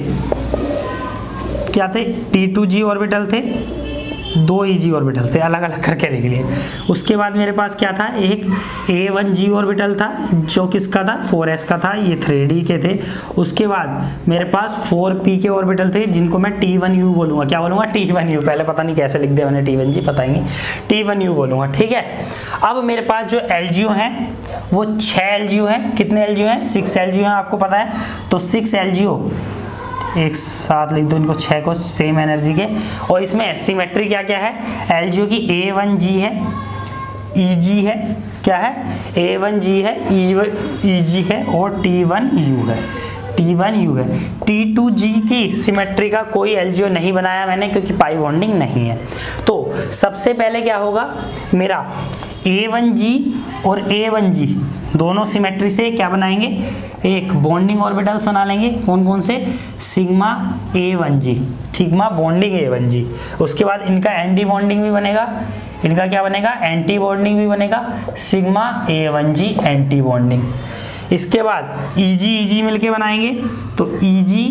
क्या थे, टी टू जी ऑर्बिटल थे, दो ईजी ऑर्बिटल थे, अलग अलग करके लिख लिए। उसके बाद मेरे पास क्या था, एक ए वन जी ऑर्बिटल था, जो किसका था, फोर एस का था, ये थ्री डी के थे। उसके बाद मेरे पास फोर पी के ऑर्बिटल थे, जिनको मैं टी वन यू बोलूँगा। क्या बोलूँगा, टी वन यू। पहले पता नहीं कैसे लिख दिया मैंने टी वन जी, पता ही नहीं, टी वन यू बोलूँगा। ठीक है, अब मेरे पास जो एलजीओ हैं वो छः एलजीओ हैं। कितने एलजीओ हैं, सिक्स एलजीओ हैं, आपको पता है। तो सिक्स एलजीओ एक साथ लिख दो इनको, छह को, सेम एनर्जी के। और इसमें सिमेट्री क्या क्या है, एलजीओ की ए वन जी है, ई जी है, क्या है, ए वन जी है, ई जी है, और टी वन यू है, टी वन यू है। टी टू जी की सिमेट्री का कोई एलजीओ नहीं बनाया मैंने, क्योंकि पाई बॉन्डिंग नहीं है। तो सबसे पहले क्या होगा, मेरा ए वन जी और ए वन जी दोनों सिमेट्री से क्या बनाएंगे, एक बॉन्डिंग ऑर्बिटल्स बना लेंगे। कौन कौन से, sigma a one g, sigma bonding a one g. उसके बाद इनका एंटी बॉन्डिंग भी बनेगा, इनका क्या बनेगा, एंटी बॉन्डिंग भी बनेगा, sigma a one ji anti bonding. इसके बाद ईजी ईजी मिलके बनाएंगे, तो ईजी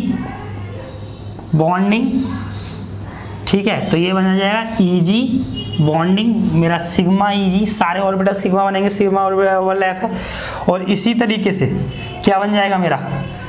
बॉन्डिंग, ठीक है, तो ये बना जाएगा ईजी बॉन्डिंग, मेरा सिग्मा ईजी, सारे ऑर्बिटल सिग्मा बनेंगे, सिग्मा ऑर्बिटल ओवरलैप है। और इसी तरीके से क्या बन जाएगा मेरा,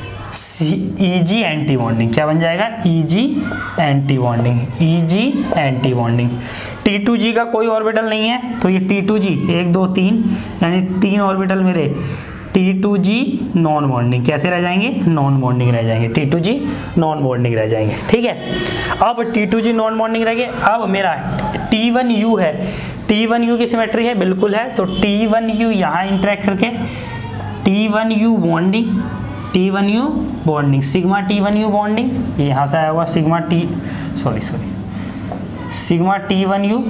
ईजी एंटी बॉन्डिंग। क्या बन जाएगा, e g anti bonding, e g anti bonding. T two g का कोई ऑर्बिटल नहीं है, तो ये टी टू जी, एक दो तीन, यानी तीन ऑर्बिटल मेरे टी टू जी नॉन बॉन्डिंग, कैसे रह जाएंगे, नॉन बॉन्डिंग रह जाएंगे, टी टू जी नॉन बॉन्डिंग रह जाएंगे। ठीक है, अब टी टू जी नॉन बॉन्डिंग रह गए। अब मेरा टी वन यू है, टी वन यू की सिमेट्री है, बिल्कुल है, तो टी वन यू यहाँ इंटरेक्ट करके t one u bonding, t one u bonding, sigma t one u bonding, यहाँ से आया हुआ sigma t, sorry sorry sigma t one u,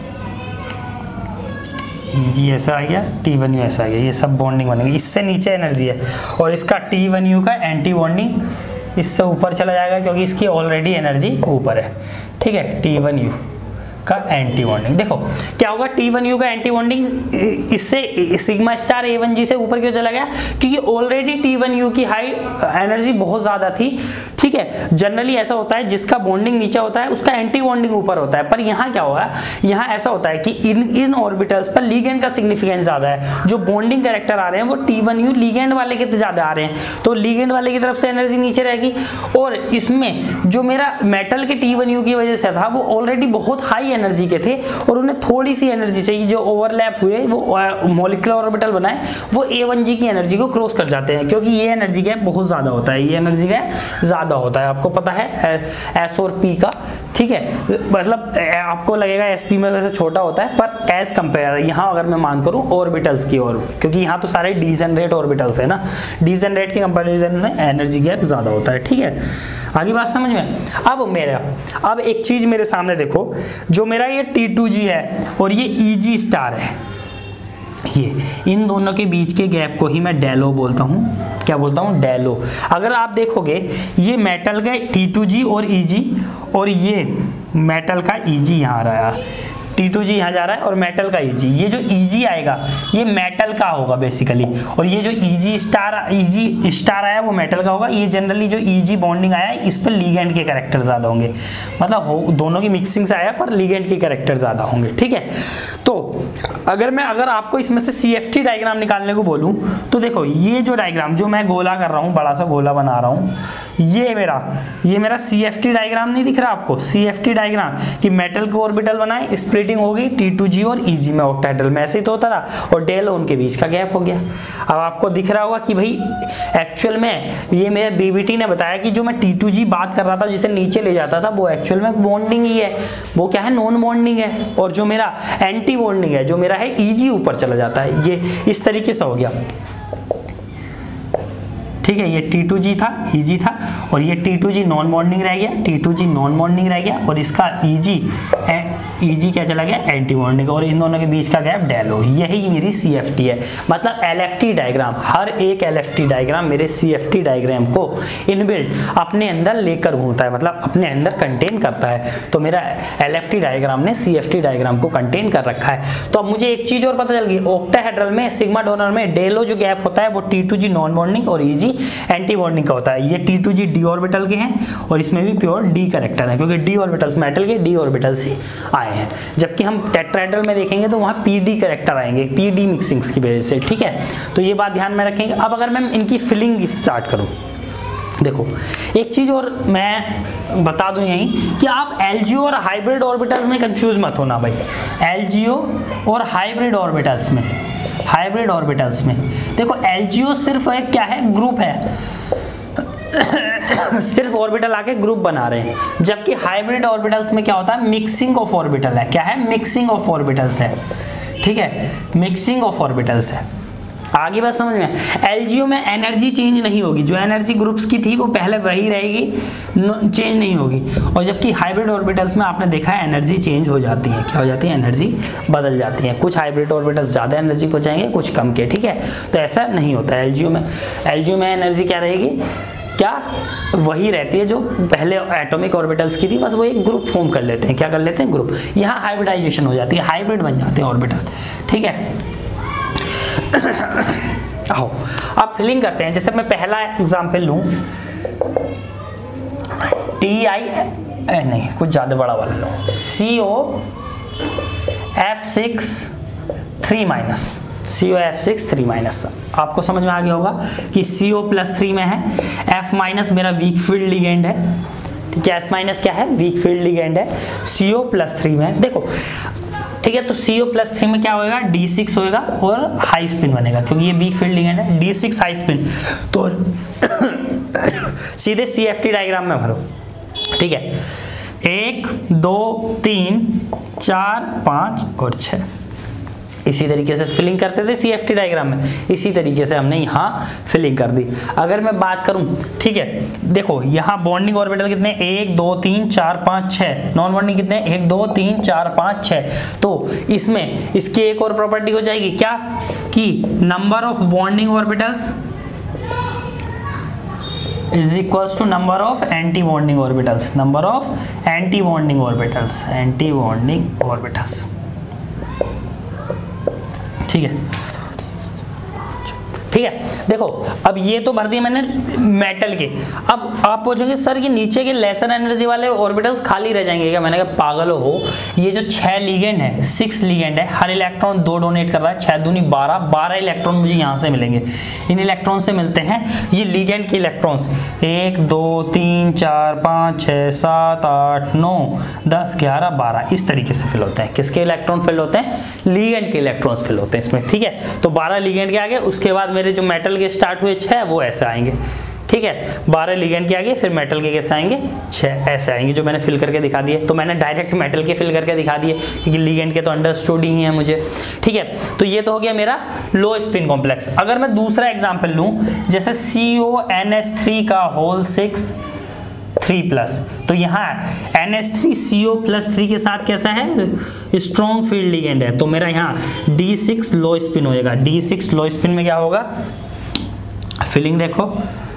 जी ऐसा आ गया, टी वन यू ऐसा आ गया, ये सब बॉन्डिंग बनेगी। इससे नीचे एनर्जी है, और इसका टी वन यू का एंटी बॉन्डिंग इससे ऊपर चला जाएगा, क्योंकि इसकी ऑलरेडी एनर्जी ऊपर है। ठीक है, टी वन यू का एंटी बॉन्डिंग, देखो क्या होगा, टी वन यू का एंटी बॉन्डिंग इससे sigma star a one g से ऊपर क्यों चला गया, क्योंकि ऑलरेडी टी वन यू की हाई एनर्जी बहुत ज़्यादा थी। ठीक है, जनरली ऐसा होता है, जिसका बॉन्डिंग नीचे होता है उसका एंटी बॉन्डिंग ऊपर होता है, पर यहाँ क्या हुआ, यहाँ ऐसा होता है कि इन इन ऑर्बिटल्स पर लिगेंड का सिग्निफिकेंस ज़्यादा है। जो बॉन्डिंग कैरेक्टर आ रहे हैं वो टी वन यू लिगेंड वाले के ज़्यादा आ रहे हैं, तो लिगेंड वाले की तरफ से एनर्जी नीचे रहेगी। और इसमें जो मेरा मेटल के टी वन यू की वजह से था, वो ऑलरेडी बहुत हाई एनर्जी के थे, और उन्हें थोड़ी सी एनर्जी चाहिए, जो ओवरलैप हुए वो मॉलिक्यूलर ऑर्बिटल बनाए, वो ए वन जी की एनर्जी को क्रॉस कर जाते हैं, क्योंकि ये एनर्जी गैप बहुत ज़्यादा होता है, ये एनर्जी गैप ज़्यादा होता है, आपको पता है एस और पी का। ठीक है, मतलब आपको लगेगा एसपी में वैसे छोटा होता है, पर एज कंपेयर यहाँ अगर मैं मान करूँ ऑर्बिटल्स की ओर, क्योंकि यहाँ तो सारे डीजेनरेट ऑर्बिटल्स है ना, डीजेनरेट के कंपैरिजन में एनर्जी गैप ज़्यादा होता है। ठीक है, आगे बात समझ में। अब मेरा अब एक चीज़ मेरे सामने देखो, जो मेरा ये टी टू जी है और ये ई जी स्टार है, ये इन दोनों के बीच के गैप को ही मैं डेलो बोलता हूँ। क्या बोलता हूँ? डेलो। अगर आप देखोगे ये मेटल का टी टू जी और ई जी, और ये मेटल का ई जी यहाँ आ रहा है, टी टू जी यहाँ जा रहा है और मेटल का Eg, ये जो Eg आएगा ये मेटल का होगा बेसिकली, और ये जो Eg स्टार Eg स्टार आया वो मेटल का होगा। ये जनरली जो Eg बॉन्डिंग आया है इस पर लिगेंड के कैरेक्टर ज़्यादा होंगे, मतलब हो दोनों की मिक्सिंग से आया पर लिगेंड के कैरेक्टर ज़्यादा होंगे। ठीक है, तो अगर मैं अगर आपको इसमें से सी एफ टी डायग्राम निकालने को बोलूँ तो देखो ये जो डायग्राम जो मैं गोला कर रहा हूँ, बड़ा सा गोला बना रहा हूँ, ये मेरा ये मेरा सी एफ टी डायग्राम नहीं दिख रहा आपको? सी एफ टी डायग्राम कि मेटल को ऑर्बिटल बनाए, स्प्लिटिंग हो गई टी टू जी और ई जी में ऑक्टाहेड्रल में, ऐसे ही तो होता था, और डेल उनके बीच का गैप हो गया। अब आपको दिख रहा होगा कि भाई एक्चुअल में ये मेरे बी बी टी ने बताया कि जो मैं टी टू जी बात कर रहा था जिसे नीचे ले जाता था वो एक्चुअल में बॉन्डिंग ही है, वो क्या है? नॉन बॉन्डिंग है, और जो मेरा एंटी बॉन्डिंग है जो मेरा है ई जी ऊपर चला जाता है। ये इस तरीके से हो गया। ठीक है, ये टी टू जी था, ई जी था, और ये टी टू जी नॉन बॉन्डिंग रह गया, टी टू जी नॉन बॉन्डिंग रह गया, और इसका ई जी ई जी क्या चला गया? एंटी बॉन्डिंग, और इन दोनों के बीच का गैप डेलो। यही मेरी सी एफ टी है, मतलब एल एफ टी डायग्राम। हर एक एल एफ टी डायग्राम मेरे सी एफ टी डायग्राम को इनबिल्ट अपने अंदर लेकर घूमता है, मतलब अपने अंदर कंटेन करता है। तो मेरा एल एफ टी डायग्राम ने सी एफ टी डायग्राम को कंटेन कर रखा है। तो अब मुझे एक चीज और पता चल गई, ऑक्टाहेड्रल में सिग्मा डोनर में डेलो जो गैप होता है वो टी टू जी नॉन बॉन्डिंग और ई जी एंटी बॉन्डिंग का होता है। ये t two g d orbital के हैं और इसमें भी प्योर डी कैरेक्टर है, क्योंकि डी ऑर्बिटल्स मेटल के डी ऑर्बिटल से आए हैं। जबकि हम टेट्राहेड्रल में देखेंगे तो वहाँ पी डी कैरेक्टर आएंगे, पी डी मिक्सिंग्स की वजह से। ठीक है, तो ये बात ध्यान में रखेंगे। अब अगर मैं इनकी फिलिंग स्टार्ट करूँ, देखो एक चीज और मैं बता दूं यहीं कि आप एलजीओ और हाइब्रिड ऑर्बिटल्स में कंफ्यूज मत होना भाई। एलजीओ और हाइब्रिड ऑर्बिटल्स में हाइब्रिड ऑर्बिटल्स में देखो एलजीओ सिर्फ एक क्या है? ग्रुप है सिर्फ ऑर्बिटल आके ग्रुप बना रहे हैं, जबकि हाइब्रिड ऑर्बिटल्स में क्या होता है? मिक्सिंग ऑफ ऑर्बिटल है। क्या है? मिक्सिंग ऑफ ऑर्बिटल्स है। ठीक है, मिक्सिंग ऑफ ऑर्बिटल्स है। आगे बात समझ में, एलजीओ में एनर्जी चेंज नहीं होगी, जो एनर्जी ग्रुप्स की थी वो पहले वही रहेगी, चेंज नहीं होगी। और जबकि हाइब्रिड ऑर्बिटल्स में आपने देखा है एनर्जी चेंज हो जाती है। क्या हो जाती है? एनर्जी बदल जाती है। कुछ हाइब्रिड ऑर्बिटल्स ज़्यादा एनर्जी को जाएंगे, कुछ कम के। ठीक है, तो ऐसा नहीं होता है एलजीओ में। एलजीओ में एनर्जी क्या रहेगी? क्या वही रहती है जो पहले एटॉमिक ऑर्बिटल्स की थी, बस वो एक ग्रुप फॉर्म कर लेते हैं। क्या कर लेते हैं? ग्रुप। यहाँ हाइब्रिडाइजेशन हो जाती है, हाइब्रिड बन जाते हैं ऑर्बिटल। ठीक है, आओ अब फिलिंग करते हैं। जैसे मैं पहला एग्जाम्पल लूँ, टी आई नहीं कुछ ज़्यादा बड़ा वाला लो, C O F six three minus C O F six three minus. आपको समझ में आ गया होगा कि सी ओ प्लस थ्री में है, एफ माइनस मेरा वीक फील्ड लिगेंड है। ठीक है, एफ माइनस क्या है? वीक फील्ड लिगेंड है। सी ओ प्लस थ्री में देखो, ठीक है, तो सी ओ प्लस थ्री में क्या होएगा? डी सिक्स होएगा और हाई स्पिन बनेगा, क्योंकि ये वीक फील्ड लिगेंड है। डी सिक्स हाई स्पिन, तो सीधे सी एफ टी डायग्राम में भरो। ठीक है, एक दो तीन चार पाँच और छः, इसी तरीके से फिलिंग करते थे सी एफ टी डायग्राम में। इसी तरीके से हमने यहाँ फिलिंग कर दी। अगर मैं बात करूँ, ठीक है, देखो यहाँ बॉन्डिंग ऑर्बिटल कितने? एक दो तीन चार पाँच छः। नॉन बॉन्डिंग कितने? एक दो तीन चार पाँच छः। तो इसमें इसकी एक और प्रॉपर्टी हो जाएगी क्या? कि number of bonding orbitals is equals to number of anti bonding orbitals. Number of anti bonding orbitals anti bonding orbitals ठीक है, ठीक है। देखो अब ये तो भर दिए मैंने मेटल के। अब आप पूछोगे सर ये नीचे के लेसर एनर्जी वाले ऑर्बिटल्स खाली रह जाएंगे क्या? मैंने कहा पागल हो, ये जो छह लिगेंड है, सिक्स लिगेंड है, हर इलेक्ट्रॉन दो डोनेट कर रहा है, छह दूनी बारह, बारह इलेक्ट्रॉन मुझे यहाँ से मिलेंगे। इन इलेक्ट्रॉन से मिलते हैं ये लिगेंड के इलेक्ट्रॉन्स, एक दो तीन चार पाँच छः सात आठ नौ दस ग्यारह बारह, इस तरीके से फिल होते हैं। किसके इलेक्ट्रॉन फिल होते हैं? लिगेंड के इलेक्ट्रॉन्स फिल होते हैं इसमें। ठीक है, तो बारह लिगेंड के आगे, उसके बाद मेरे जो मेटल के स्टार्ट हुए छह वो ऐसे आएंगे। ठीक है, बारह लिगेंड के आगे फिर मेटल के कैसे आएंगे? छह ऐसे आएंगे, जो मैंने फिल करके दिखा दिए। तो मैंने डायरेक्ट मेटल के फिल करके दिखा दिए क्योंकि लिगेंड के तो अंडरस्टूड ही है मुझे। ठीक है, तो ये तो हो गया मेरा लो स्पिन कॉम्प्लेक्स। अगर मैं दूसरा एग्जांपल लूं, जैसे C O N S three का होल सिक्स थ्री प्लस। तो यहाँ N H three C O plus three के साथ कैसा है, स्ट्रॉन्ग फील्ड लिगेंड है, तो मेरा यहाँ डी सिक्स लो स्पिन होएगा। डी सिक्स लो स्पिन में क्या होगा, फीलिंग देखो,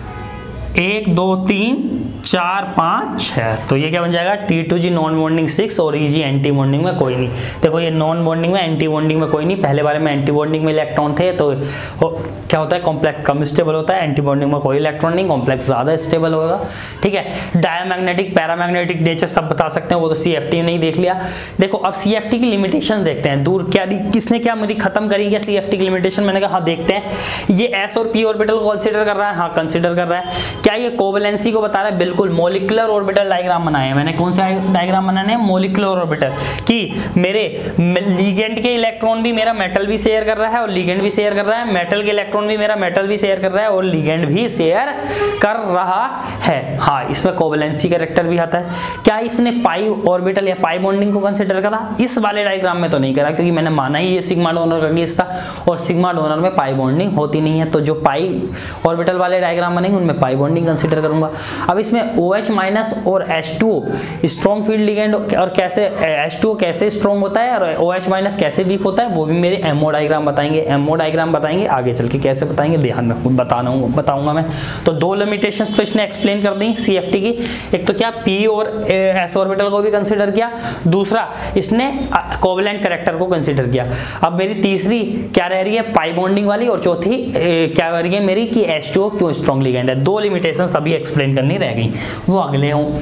एक दो तीन चार पाँच छः, तो ये क्या बन जाएगा, टी टू जी नॉन बॉन्डिंग सिक्स और ई जी एंटी बॉन्डिंग में कोई नहीं। देखो ये नॉन बॉन्डिंग में, एंटी बॉन्डिंग में कोई नहीं, पहले बारे में एंटी बॉन्डिंग में इलेक्ट्रॉन थे, तो हो, क्या होता है, कॉम्प्लेक्स कम स्टेबल होता है, एंटी बॉन्डिंग में कोई इलेक्ट्रॉन नहीं, कॉम्प्लेक्स ज़्यादा स्टेबल होगा। ठीक है, डायमैग्नेटिक पैरामैग्नेटिक नेचर सब बता सकते हैं, वो तो सी एफ टी नहीं देख लिया। देखो अब सी एफ टी की लिमिटेशन देखते हैं, दूर क्या किसने क्या मेरी खत्म करी क्या सी एफ टी की लिमिटेशन, मैंने कहा हाँ देखते हैं। ये एस और पी ऑर्बिटल को कंसीडर कर रहा है, हाँ कंसीडर कर रहा है। क्या ये कोवैलेंसी को बता रहा है, बिल्कुल। मॉलिक्यूलर ऑर्बिटल डायग्राम बनाए हैं मैंने, कौन से डायग्राम बनाने हैं, मॉलिक्यूलर ऑर्बिटल, कि मेरे लिगेंड के इलेक्ट्रॉन भी मेरा मेटल भी शेयर कर रहा है और लिगेंड भी शेयर कर रहा है, मेटल के इलेक्ट्रॉन भी मेरा मेटल भी शेयर कर रहा है और लिगेंड भी शेयर कर रहा है। हाँ, इसमें कोवैलेंसी कैरेक्टर भी आता है। क्या इसने पाई ऑर्बिटल या पाई बॉन्डिंग को कंसीडर करा, इस वाले डायग्राम में तो नहीं करा, क्योंकि मैंने माना ही ये सिग्मा डोनर का केस था और सिग्मा डोनर में पाई बॉन्डिंग होती नहीं है, तो जो पाई ऑर्बिटल वाले डायग्राम बनेंगे उनमें पाई बॉन्डिंग कंसीडर करूंगा। अब इसमें OH माइनस और H two O strong field ligand और कैसे एच टू ओ कैसे स्ट्रॉन्ग होता है और OH माइनस कैसे वीक होता है, वो भी मेरे एमओ डायग्राम बताएंगे। एमओ डायग्राम बताएंगे आगे चल के कैसे बताएंगे, ध्यान रखो, बताना बताऊंगा मैं। तो दो लिमिटेशंस तो इसने एक्सप्लेन कर दी सीएफटी की, एक तो क्या पी और एस ऑर्बिटल को भी कंसीडर किया, दूसरा इसने कोवैलेंट कैरेक्टर को कंसीडर किया। अब मेरी तीसरी क्या रह रही है, पाई बॉन्डिंग वाली, और चौथी ए, क्या रह रही है मेरी कि एच टू ओ क्यों स्ट्रॉन्ग लिगेंड है। दो लिमिटेशंस अभी एक्सप्लेन करनी रह गई, वो अगले हूँ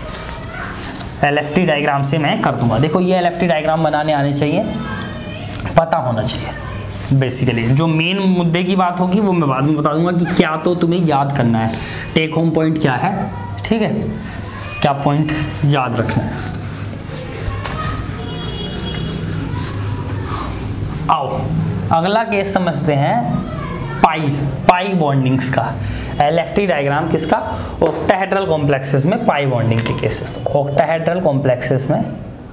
एल एफ टी डायग्राम से मैं कर दूंगा। देखो ये एल एफ टी डायग्राम बनाने आने चाहिए, पता होना चाहिए। बेसिकली जो मेन मुद्दे की बात होगी वो मैं बाद में बता दूंगा कि क्या तो तुम्हें याद करना है, टेक होम पॉइंट क्या है, ठीक है, क्या पॉइंट याद रखना है। आओ अगला केस समझते हैं, पाई पाई बॉन्डिंग्स का। एल एफ टी डायग्राम किसका, ऑक्टाहेड्रल कॉम्प्लेक्सेस में पाई बॉन्डिंग के केसेस। ऑक्टाहेड्रल कॉम्प्लेक्सेस में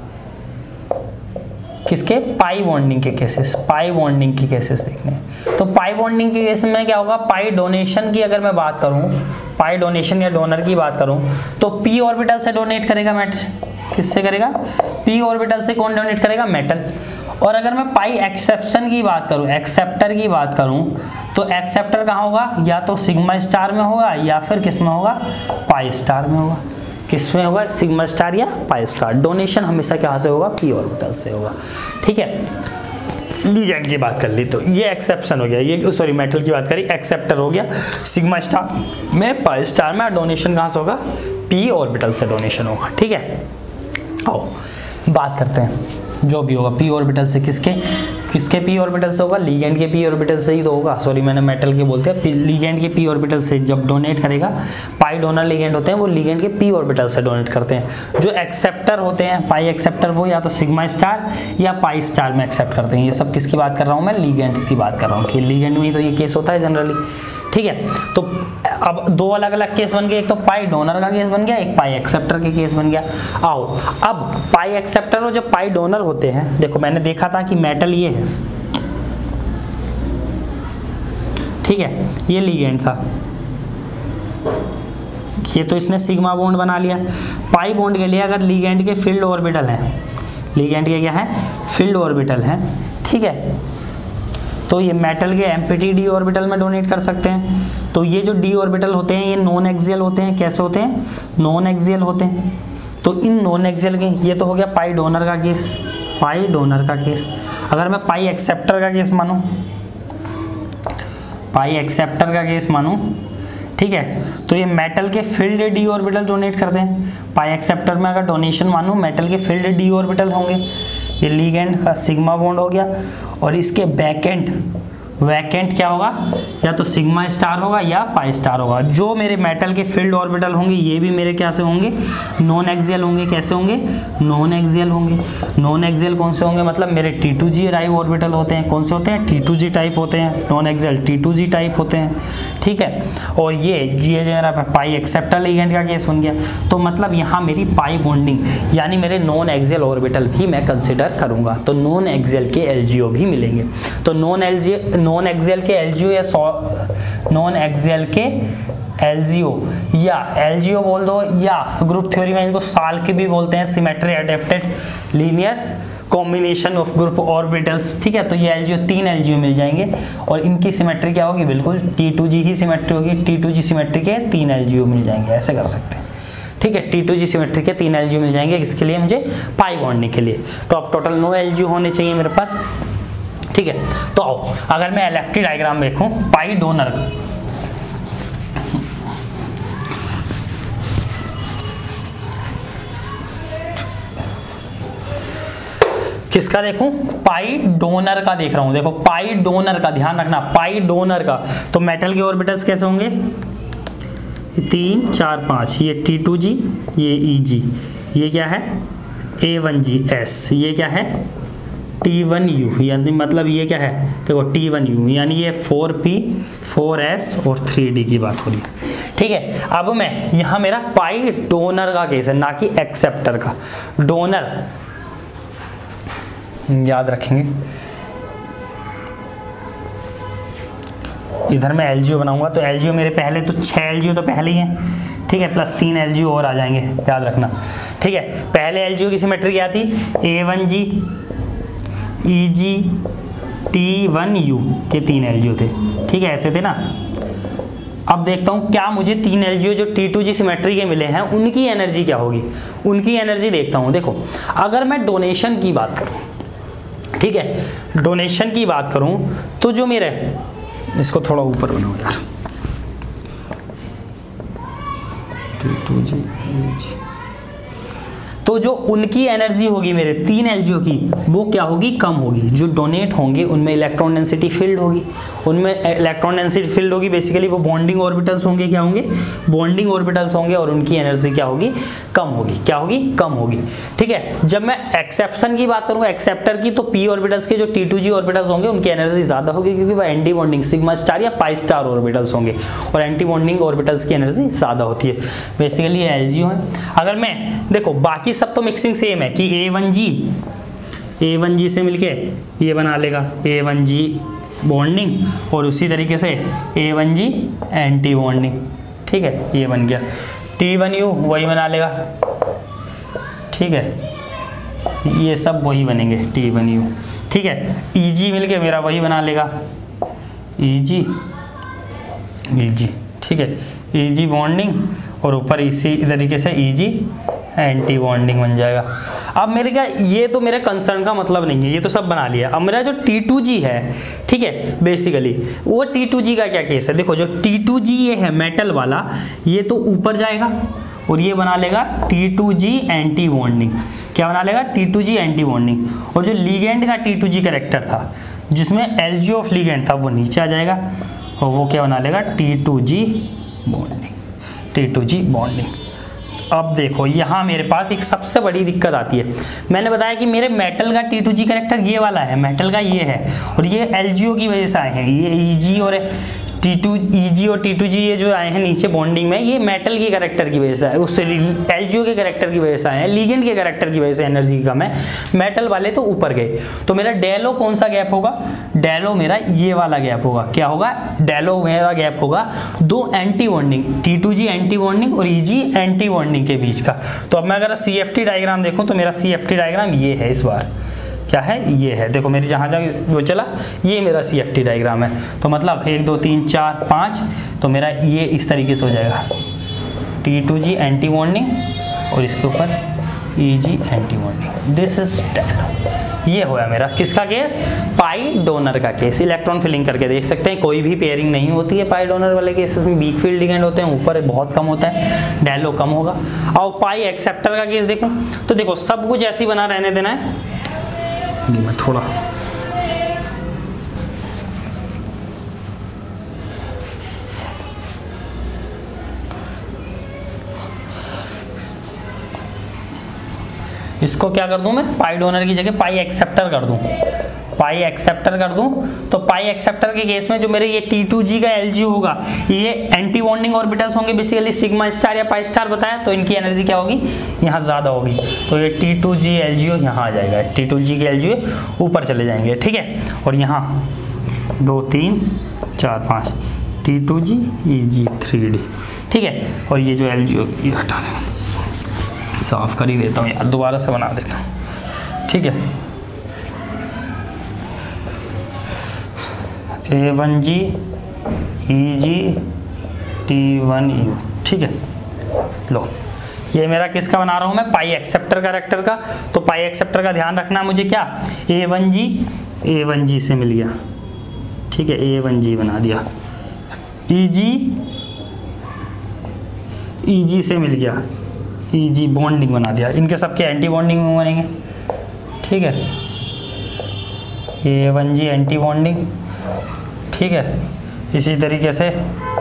किसके, पाई बॉन्डिंग के केसेस, पाई बॉन्डिंग के केसेस देखने। तो पाई बॉन्डिंग के केस में क्या होगा, पाई डोनेशन की अगर मैं बात करूं, पाई डोनेशन या डोनर की बात करूं, तो पी ऑर्बिटल से डोनेट करेगा मेटल, किससे करेगा, पी ऑर्बिटल से कौन डोनेट करेगा, मेटल। और अगर मैं पाई एक्सेप्शन की बात करूं, एक्सेप्टर की बात करूं, तो एक्सेप्टर कहाँ होगा, या तो सिग्मा स्टार में होगा या फिर किस में होगा, पाई स्टार में होगा। किस में होगा, सिग्मा स्टार या पाई स्टार। डोनेशन हमेशा कहाँ से होगा, पी ऑर्बिटल से होगा। ठीक है, लिगेंड की बात कर ली तो ये एक्सेप्शन हो गया, ये सॉरी मेटल की बात करी, एक्सेप्टर हो गया सिग्मा स्टार में, पाई स्टार में। डोनेशन कहाँ से होगा, पी ऑर्बिटल से डोनेशन होगा। ठीक है, आओ बात करते हैं, जो भी होगा पी ऑर्बिटल से, किसके किसके पी ऑर्बिटल से होगा, लिगेंड के पी ऑर्बिटल से ही तो होगा। सॉरी मैंने मेटल के बोलते हैं, लिगेंड के पी ऑर्बिटल से जब डोनेट करेगा, पाई डोनर लिगेंड होते हैं वो लिगेंड के पी ऑर्बिटल से डोनेट करते हैं। जो एक्सेप्टर होते हैं पाई एक्सेप्टर, वो या तो सिग्मा स्टार या पाई स्टार में एक्सेप्ट करते हैं। ये सब किसकी बात कर रहा हूँ मैं, लिगेंड्स की बात कर रहा हूँ, कि लिगेंड में ही तो ये केस होता है जनरली। ठीक है, तो अब दो अलग अलग केस बन गए, एक तो पाई डोनर का केस बन गया, एक पाई एक्सेप्टर के केस बन गया। आओ अब पाई एक्सेप्टर और जो पाई डोनर होते हैं, देखो मैंने देखा था कि मेटल ये है, ठीक है, ये लिगेंड था, ये तो इसने सिग्मा बॉन्ड बना लिया। पाई बॉन्ड के लिए अगर लिगेंड के फील्ड ऑर्बिटल है, लिगेंड के क्या है, फील्ड ऑर्बिटल है, ठीक है, तो ये मेटल के एम्प्टी डी ऑर्बिटल में डोनेट कर सकते हैं। तो ये जो डी ऑर्बिटल होते हैं ये नॉन एक्सियल होते हैं, कैसे होते हैं, नॉन एक्सियल होते हैं। तो इन नॉन एक्सियल के, ये तो हो गया पाई डोनर का केस, पाई डोनर का केस। अगर मैं पाई एक्सेप्टर का केस मानूं, पाई एक्सेप्टर का केस मानूं, ठीक है, तो ये मेटल के फील्ड डी ऑर्बिटल डोनेट करते हैं। पाई एक्सेप्टर में अगर डोनेशन मानूं, मेटल के फील्ड डी ऑर्बिटल होंगे, ये लिगेंड का सिग्मा बॉन्ड हो गया, और इसके बैकेंड वैकेंट क्या होगा, या तो सिग्मा स्टार होगा या पाई स्टार होगा। जो मेरे मेटल के फील्ड ऑर्बिटल होंगे ये भी मेरे क्या से होंगे, नॉन एक्सियल होंगे। कैसे होंगे, नॉन एक्सियल होंगे। नॉन एक्सियल कौन से होंगे, मतलब मेरे T two G type orbital होते हैं। कौन से होते हैं, टी टू जी टाइप होते हैं, non axial T two G type होते हैं। ठीक है, और ये ये जो मेरा पाई एक्सेप्टर लिगेंड का केस बन गया। तो मतलब यहाँ मेरी पाई बॉन्डिंग यानी मेरे नॉन एक्सियल ऑर्बिटल भी मैं कंसिडर करूँगा, तो नॉन एक्सियल के एलजीओ भी मिलेंगे। तो नॉन एलजी नॉन एक्सियल के एलजीओ या नॉन एक्सियल के एलजीओ या एलजीओ बोल दो, या ग्रुप थ्योरी में इनको साल के भी बोलते हैं, symmetry adapted linear combination of group orbitals, ठीक है। तो ये एलजीओ, तीन एलजीओ मिल जाएंगे और इनकी सिमेट्री क्या होगी, बिल्कुल टी टू जी ही सिमेट्री होगी, टी टू जी सिमेट्री के तीन एलजीओ मिल जाएंगे, ऐसे कर सकते हैं, ठीक है। टी टू जी सिमेट्री के तीन एलजीओ मिल जाएंगे, इसके लिए मुझे पाई बॉन्डिंग के लिए, तो अब टोटल नौ एलजीओ होने चाहिए मेरे पास, ठीक है। तो आओ अगर मैं एलएफटी डायग्राम देखूं पाई डोनर, किसका देखूं, पाई डोनर का देख रहा हूं। देखो पाई डोनर का ध्यान रखना, पाई डोनर का, तो मेटल के ऑर्बिटल्स कैसे होंगे, तीन चार पाँच, ये टी टू जी, ये ई जी, ये क्या है ए वन जी एस, ये क्या है टी वन यू, यानी मतलब ये क्या है, देखो टी वन यू, यानी ये फोर पी फोर एस और थ्री डी की बात हो रही है, ठीक है। अब मैं यहाँ मेरा पाई डोनर का केस है, ना कि एक्सेप्टर का। डोनर याद रखेंगे, इधर मैं एलजीओ बनाऊंगा, तो एलजीओ मेरे पहले तो छह एलजीओ तो पहले ही हैं, ठीक है, प्लस तीन एलजीओ और आ जाएंगे, याद रखना, ठीक है। पहले एलजीओ की सिमेट्री क्या थी, A one G, E G, T one U के तीन एलजीओ थे, ठीक है, ऐसे थे ना। अब देखता हूँ क्या मुझे तीन एलजीओ जो टी टू जी सिमेट्री के मिले हैं उनकी एनर्जी क्या होगी, उनकी एनर्जी देखता हूँ। देखो अगर मैं डोनेशन की बात करूँ, ठीक है, डोनेशन की बात करूं तो जो मेरे, इसको थोड़ा ऊपर बनाओ यार, टू जी, जी। तो जो उनकी एनर्जी होगी मेरे तीन एलजीओ की, वो क्या होगी, कम होगी। जो डोनेट होंगे उनमें इलेक्ट्रॉन डेंसिटी फील्ड होगी, उनमें इलेक्ट्रॉन डेंसिटी फील्ड होगी, बेसिकली वो बॉन्डिंग ऑर्बिटल्स होंगे, क्या होंगे, बॉन्डिंग ऑर्बिटल्स होंगे, और उनकी एनर्जी क्या होगी, कम होगी, क्या होगी, कम होगी, ठीक है। जब मैं एक्सेप्शन की बात करूंगा, एक्सेप्टर की, तो पी ऑर्बिटल्स के जो टी टू जी ऑर्बिटल्स होंगे उनकी एनर्जी ज्यादा होगी, क्योंकि वो एंटी बॉन्डिंग सिग्मा स्टार या पाई स्टार ऑर्बिटल्स होंगे, और एंटी बॉन्डिंग ऑर्बिटल्स की एनर्जी ज्यादा होती है। बेसिकली ये एलजीओ है। अगर मैं देखो बाकी सब तो मिक्सिंग सेम है कि ए वन जी ए वन जी से मिलके ये बना लेगा ए वन जी बॉन्डिंग, और उसी तरीके से A one ji anti bonding, ठीक है, ये बन गया। टी वन यू वही बना लेगा, ठीक है, ये सब वही बनेंगे टी वन यू, ठीक है। ई जी मिलके मेरा वही बना लेगा ई जी ई जी, ठीक है, ई जी बॉन्डिंग, और ऊपर इसी तरीके से ई जी एंटी बॉन्डिंग बन जाएगा। अब मेरे क्या, ये तो मेरे कंसर्न का मतलब नहीं है, ये तो सब बना लिया। अब मेरा जो टी टू जी है, ठीक है, बेसिकली वो टी टू जी का क्या केस है, देखो जो टी टू जी ये है मेटल वाला, ये तो ऊपर जाएगा और ये बना लेगा T two G anti bonding, क्या बना लेगा, T two G anti bonding. और जो लिगेंड का टी टू जी कैरेक्टर था, जिसमें एलजीओ ऑफ लिगेंड था, वो नीचे आ जाएगा, और वो क्या बना लेगा, T two G bonding, T two G bonding. अब देखो यहाँ मेरे पास एक सबसे बड़ी दिक्कत आती है, मैंने बताया कि मेरे मेटल का टी टू जी कैरेक्टर ये वाला है, मेटल का ये है, और ये एलजीओ की वजह से आए हैं, ये ईजी और टी टू ईजी और टी टू जी ये जो आए हैं नीचे बॉन्डिंग में, ये मेटल के कैरेक्टर की वजह से आए, उससे एलजीओ के कैरेक्टर की वजह से आए हैं, लिगेंड के कैरेक्टर की वजह से एनर्जी कम है, मेटल वाले तो ऊपर गए। तो मेरा डेलो कौन सा गैप होगा, डेलो मेरा ये वाला गैप होगा, क्या होगा, डेलो मेरा गैप होगा दो anti bonding, T two G anti bonding और ईजी एंटी बॉन्डिंग के बीच का। तो अब मैं अगर सी एफ टी डायग्राम देखूँ तो मेरा सी एफ टी डायग्राम ये है, इस बार क्या है, ये है, देखो मेरी जहाँ जहाँ वो चला, ये मेरा सी एफ टी डायग्राम है। तो मतलब एक दो तीन चार पाँच, तो मेरा ये इस तरीके से हो जाएगा, T two G anti bonding और इसके ऊपर E ji anti bonding, this is डेलो। ये होया मेरा किसका केस, पाई डोनर का केस। इलेक्ट्रॉन फिलिंग करके देख सकते हैं, कोई भी पेयरिंग नहीं होती है पाई डोनर वाले केसेस में, वीक फील्ड लिगेंड होते हैं, ऊपर बहुत कम होता है, डेलो कम होगा। और पाई एक्सेप्टर का केस देखो, तो देखो सब कुछ ऐसे ही बना रहने देना है, मैं थोड़ा इसको क्या कर दूं मैं, पाई डोनर की जगह पाई एक्सेप्टर कर दूं, पाई एक्सेप्टर कर दूं। तो पाई एक्सेप्टर के केस में जो मेरे ये टी टू जी का एलजीओ होगा, ये एंटी बॉन्डिंग ऑर्बिटल्स होंगे, बेसिकली सिग्मा स्टार या पाई स्टार बताया, तो इनकी एनर्जी क्या होगी, यहाँ ज़्यादा होगी। तो ये टी टू जी एलजीओ यहाँ आ जाएगा, टी टू जी के एलजीओ ऊपर चले जाएंगे, ठीक है। और यहाँ दो तीन चार पाँच, T two G E G three D, ठीक है। और ये जो एल जी ये हटा दें, साफ कर ही देता हूँ यार, दोबारा से बना देता हूँ, ठीक है। A one G E G T one U, ठीक है। लो ये मेरा किसका बना रहा हूँ मैं, पाई एक्सेप्टर कैरेक्टर का। तो पाई एक्सेप्टर का ध्यान रखना मुझे क्या, ए वन जी ए वन जी से मिल गया, ठीक है, ए वन जी बना दिया। ई जी ई जी से मिल गया, ई जी बॉन्डिंग बना दिया। इनके सबके एंटी बॉन्डिंग में बनेंगे, ठीक है। A one ji anti bonding, ठीक है। इसी तरीके से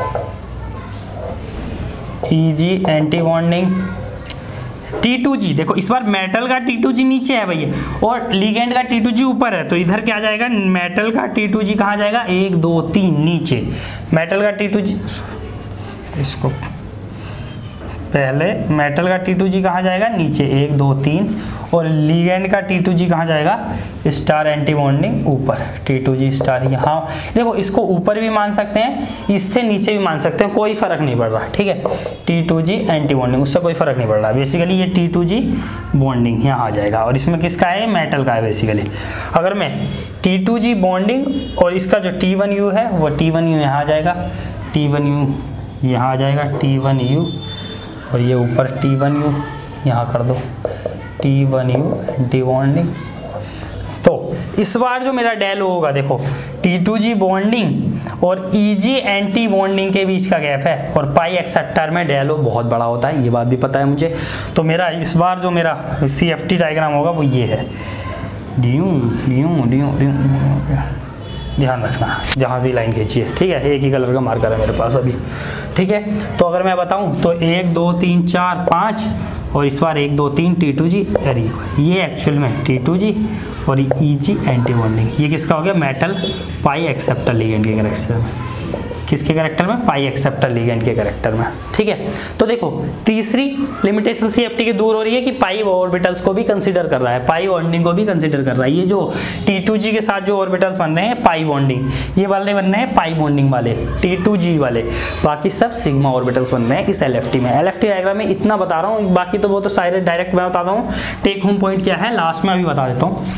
ई जी anti bonding. T two G देखो इस बार मेटल का टी टू जी नीचे है भैया और लिगेंड का टी टू जी ऊपर है, तो इधर क्या जाएगा, मेटल का टी टू जी कहाँ जाएगा, एक दो तीन नीचे। मेटल का टी टू जी, इसको पहले मेटल का टी टू जी कहाँ जाएगा, नीचे, एक दो तीन। और लिगेंड का टी टू जी कहाँ जाएगा, स्टार एंटी बॉन्डिंग ऊपर, टी टू जी स्टार यहाँ। देखो इसको ऊपर भी मान सकते हैं, इससे नीचे भी मान सकते हैं, कोई फर्क नहीं पड़ रहा, ठीक है। T two G anti bonding, उससे कोई फर्क नहीं पड़ रहा। बेसिकली ये टी टू जी बॉन्डिंग यहाँ आ जाएगा और इसमें किसका है, मेटल का है बेसिकली। अगर मैं टी टू जी बॉन्डिंग और इसका जो टी वन यू है वो टी वन यू यहाँ आ जाएगा, टी वन यू यहाँ आ जाएगा, टी वन यू और ये ऊपर टी वन यू यहाँ कर दो, T one U anti bonding. तो इस बार जो मेरा डेलो होगा देखो, टी टू जी बॉन्डिंग और ई जी एंटी बॉन्डिंग के बीच का गैप है और पाई एक्सेप्टर में डेलो बहुत बड़ा होता है, ये बात भी पता है मुझे। तो मेरा इस बार जो मेरा सी एफ टी डायग्राम होगा वो ये है, ड्यू ड्यू ड्यू ड्यू, ध्यान रखना जहाँ भी लाइन खींची है, ठीक है। एक ही कलर का मार्कर है मेरे पास अभी, ठीक है। तो अगर मैं बताऊँ तो एक दो तीन चार पाँच और इस बार एक दो तीन टी टू जी, अरे ये एक्चुअल में टी टू जी और ई जी एंटी बॉन्डिंग। ये किसका हो गया, मेटल पाई एक्सेप्टर लिगेंड के कैरेक्टर में, किसके कैरेक्टर में, पाई एक्सेप्टर लिगेंड के कैरेक्टर में, ठीक है। तो देखो तीसरी लिमिटेशन सीएफटी की दूर हो रही है कि पाई ऑर्बिटल्स को भी कंसीडर कर रहा है, पाई बॉन्डिंग को भी कंसीडर कर रहा है। ये जो टी टू जी के साथ जो ऑर्बिटल्स बन रहे हैं पाई बॉन्डिंग, ये वाले बन रहे हैं पाई बॉन्डिंग वाले, टी टू जी वाले, बाकी सब सिग्मा ऑर्बिटल्स बन रहे हैं इस एलएफटी में। एलएफटी डायग्राम में इतना बता रहा हूँ, बाकी तो वो तो सारे डायरेक्ट मैं बताता हूँ। टेक होम पॉइंट क्या है लास्ट में अभी बता देता हूँ,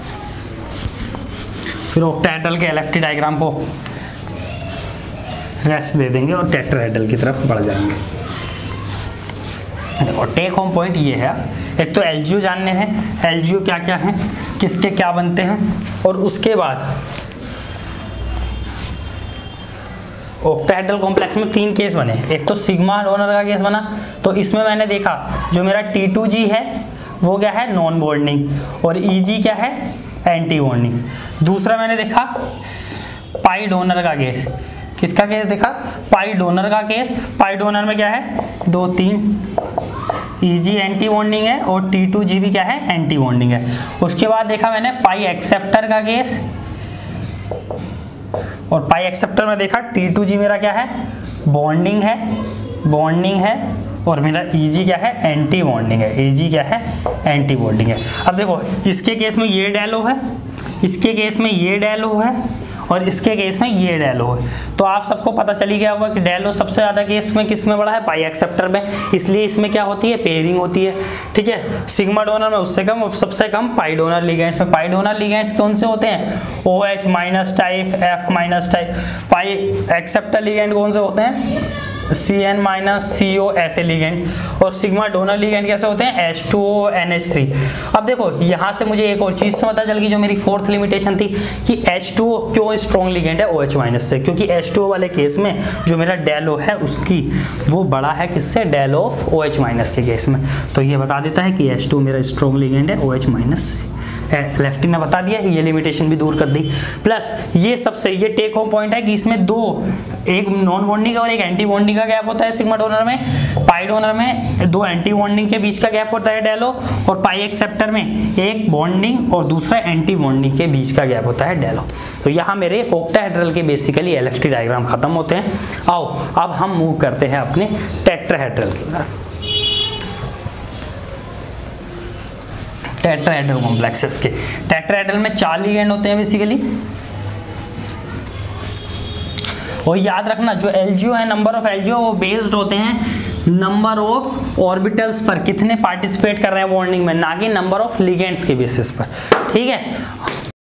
फिर ऑक्टाहेड्रल के एलएफटी डायग्राम को रेस्ट दे देंगे और टेट्राहेड्रल की तरफ बढ़ जाएंगे। और टेक होम पॉइंट ये है, एक तो एलजीओ जानने हैं, एलजीओ क्या क्या हैं, किसके क्या बनते हैं, और उसके बाद ऑक्टाहेड्रल कॉम्प्लेक्स में तीन केस बने। एक तो सिग्मा डोनर का केस बना, तो इसमें मैंने देखा जो मेरा टी टू जी है वो क्या है, नॉन बॉन्डिंग, और ई जी क्या है, एंटी बॉन्डिंग। दूसरा मैंने देखा पाई डोनर का केस, किसका केस देखा, पाई डोनर का केस। पाई डोनर में क्या है, दो तीन, ई जी एंटी बॉन्डिंग है और टी टू जी भी क्या है, एंटी बॉन्डिंग है। उसके बाद देखा मैंने पाई एक्सेप्टर का केस, और पाई एक्सेप्टर में देखा टी टू जी मेरा क्या है, बॉन्डिंग है, बॉन्डिंग है, और मेरा ई जी क्या है, एंटी बॉन्डिंग है, ई जी क्या है, एंटी बॉन्डिंग है। अब देखो इसके केस में ये डेलो है, इसके केस में ये डेलो है, और इसके केस में ये डेलो है। तो आप सबको पता चली गया होगा कि डेलो सबसे ज़्यादा केस में किस में बड़ा है, पाई एक्सेप्टर में, इसलिए इसमें क्या होती है, पेयरिंग होती है, ठीक है। सिग्मा डोनर में उससे कम, सबसे कम पाई डोनर लिगेंड्स में। पाई डोनर लिगेंड्स कौन से होते हैं, O H minus type, F minus type. Pi acceptor ligand कौन से होते हैं, सी एन माइनस सी ओ ऐसे लिगेंड। और सिग्मा डोनर लिगेंड कैसे होते हैं, H two O N H three. अब देखो यहाँ से मुझे एक और चीज़ से पता चल गई, जो मेरी फोर्थ लिमिटेशन थी कि एच टू ओ क्यों स्ट्रॉन्ग लिगेंड है ओ एच माइनस से, क्योंकि एच टू ओ वाले केस में जो मेरा डेलो है उसकी वो बड़ा है किससे, डेलो ऑफ ओ एच माइनस के केस में। तो ये बता देता है कि एच टू मेरा स्ट्रॉन्ग लिगेंड है ओ एच माइनस से। लेफ्टी ने बता दिया, ये लिमिटेशन भी दूर कर दी। प्लस ये सबसे ये टेक होम पॉइंट है कि इसमें दो, एक नॉन बॉन्डिंग और एक एंटी बॉन्डिंग का गैप होता है सिग्मा डोनर में। पाई डोनर में दो एंटी बॉन्डिंग के बीच का गैप होता है डेलो, और पाई एक्सेप्टर में एक बॉन्डिंग और दूसरा एंटी बॉन्डिंग के बीच का गैप होता है डेलो। तो यहाँ मेरे ऑक्टाहेड्रल के बेसिकली एलएफटी डायग्राम खत्म होते हैं। आओ अब हम मूव करते हैं अपने टेट्राहेड्रल की तरफ। टेट्राहेड्रल कॉम्प्लेक्सेस के, टेट्राहेड्रल में चार लिगेंड होते हैं बेसिकली। और याद रखना जो एलजीओ है, नंबर ऑफ एलजीओ वो बेस्ड होते हैं नंबर ऑफ ऑर्बिटल्स पर, कितने पार्टिसिपेट कर रहे हैं बॉन्डिंग में, ना कि नंबर ऑफ लिगेंड्स के बेसिस पर। ठीक है,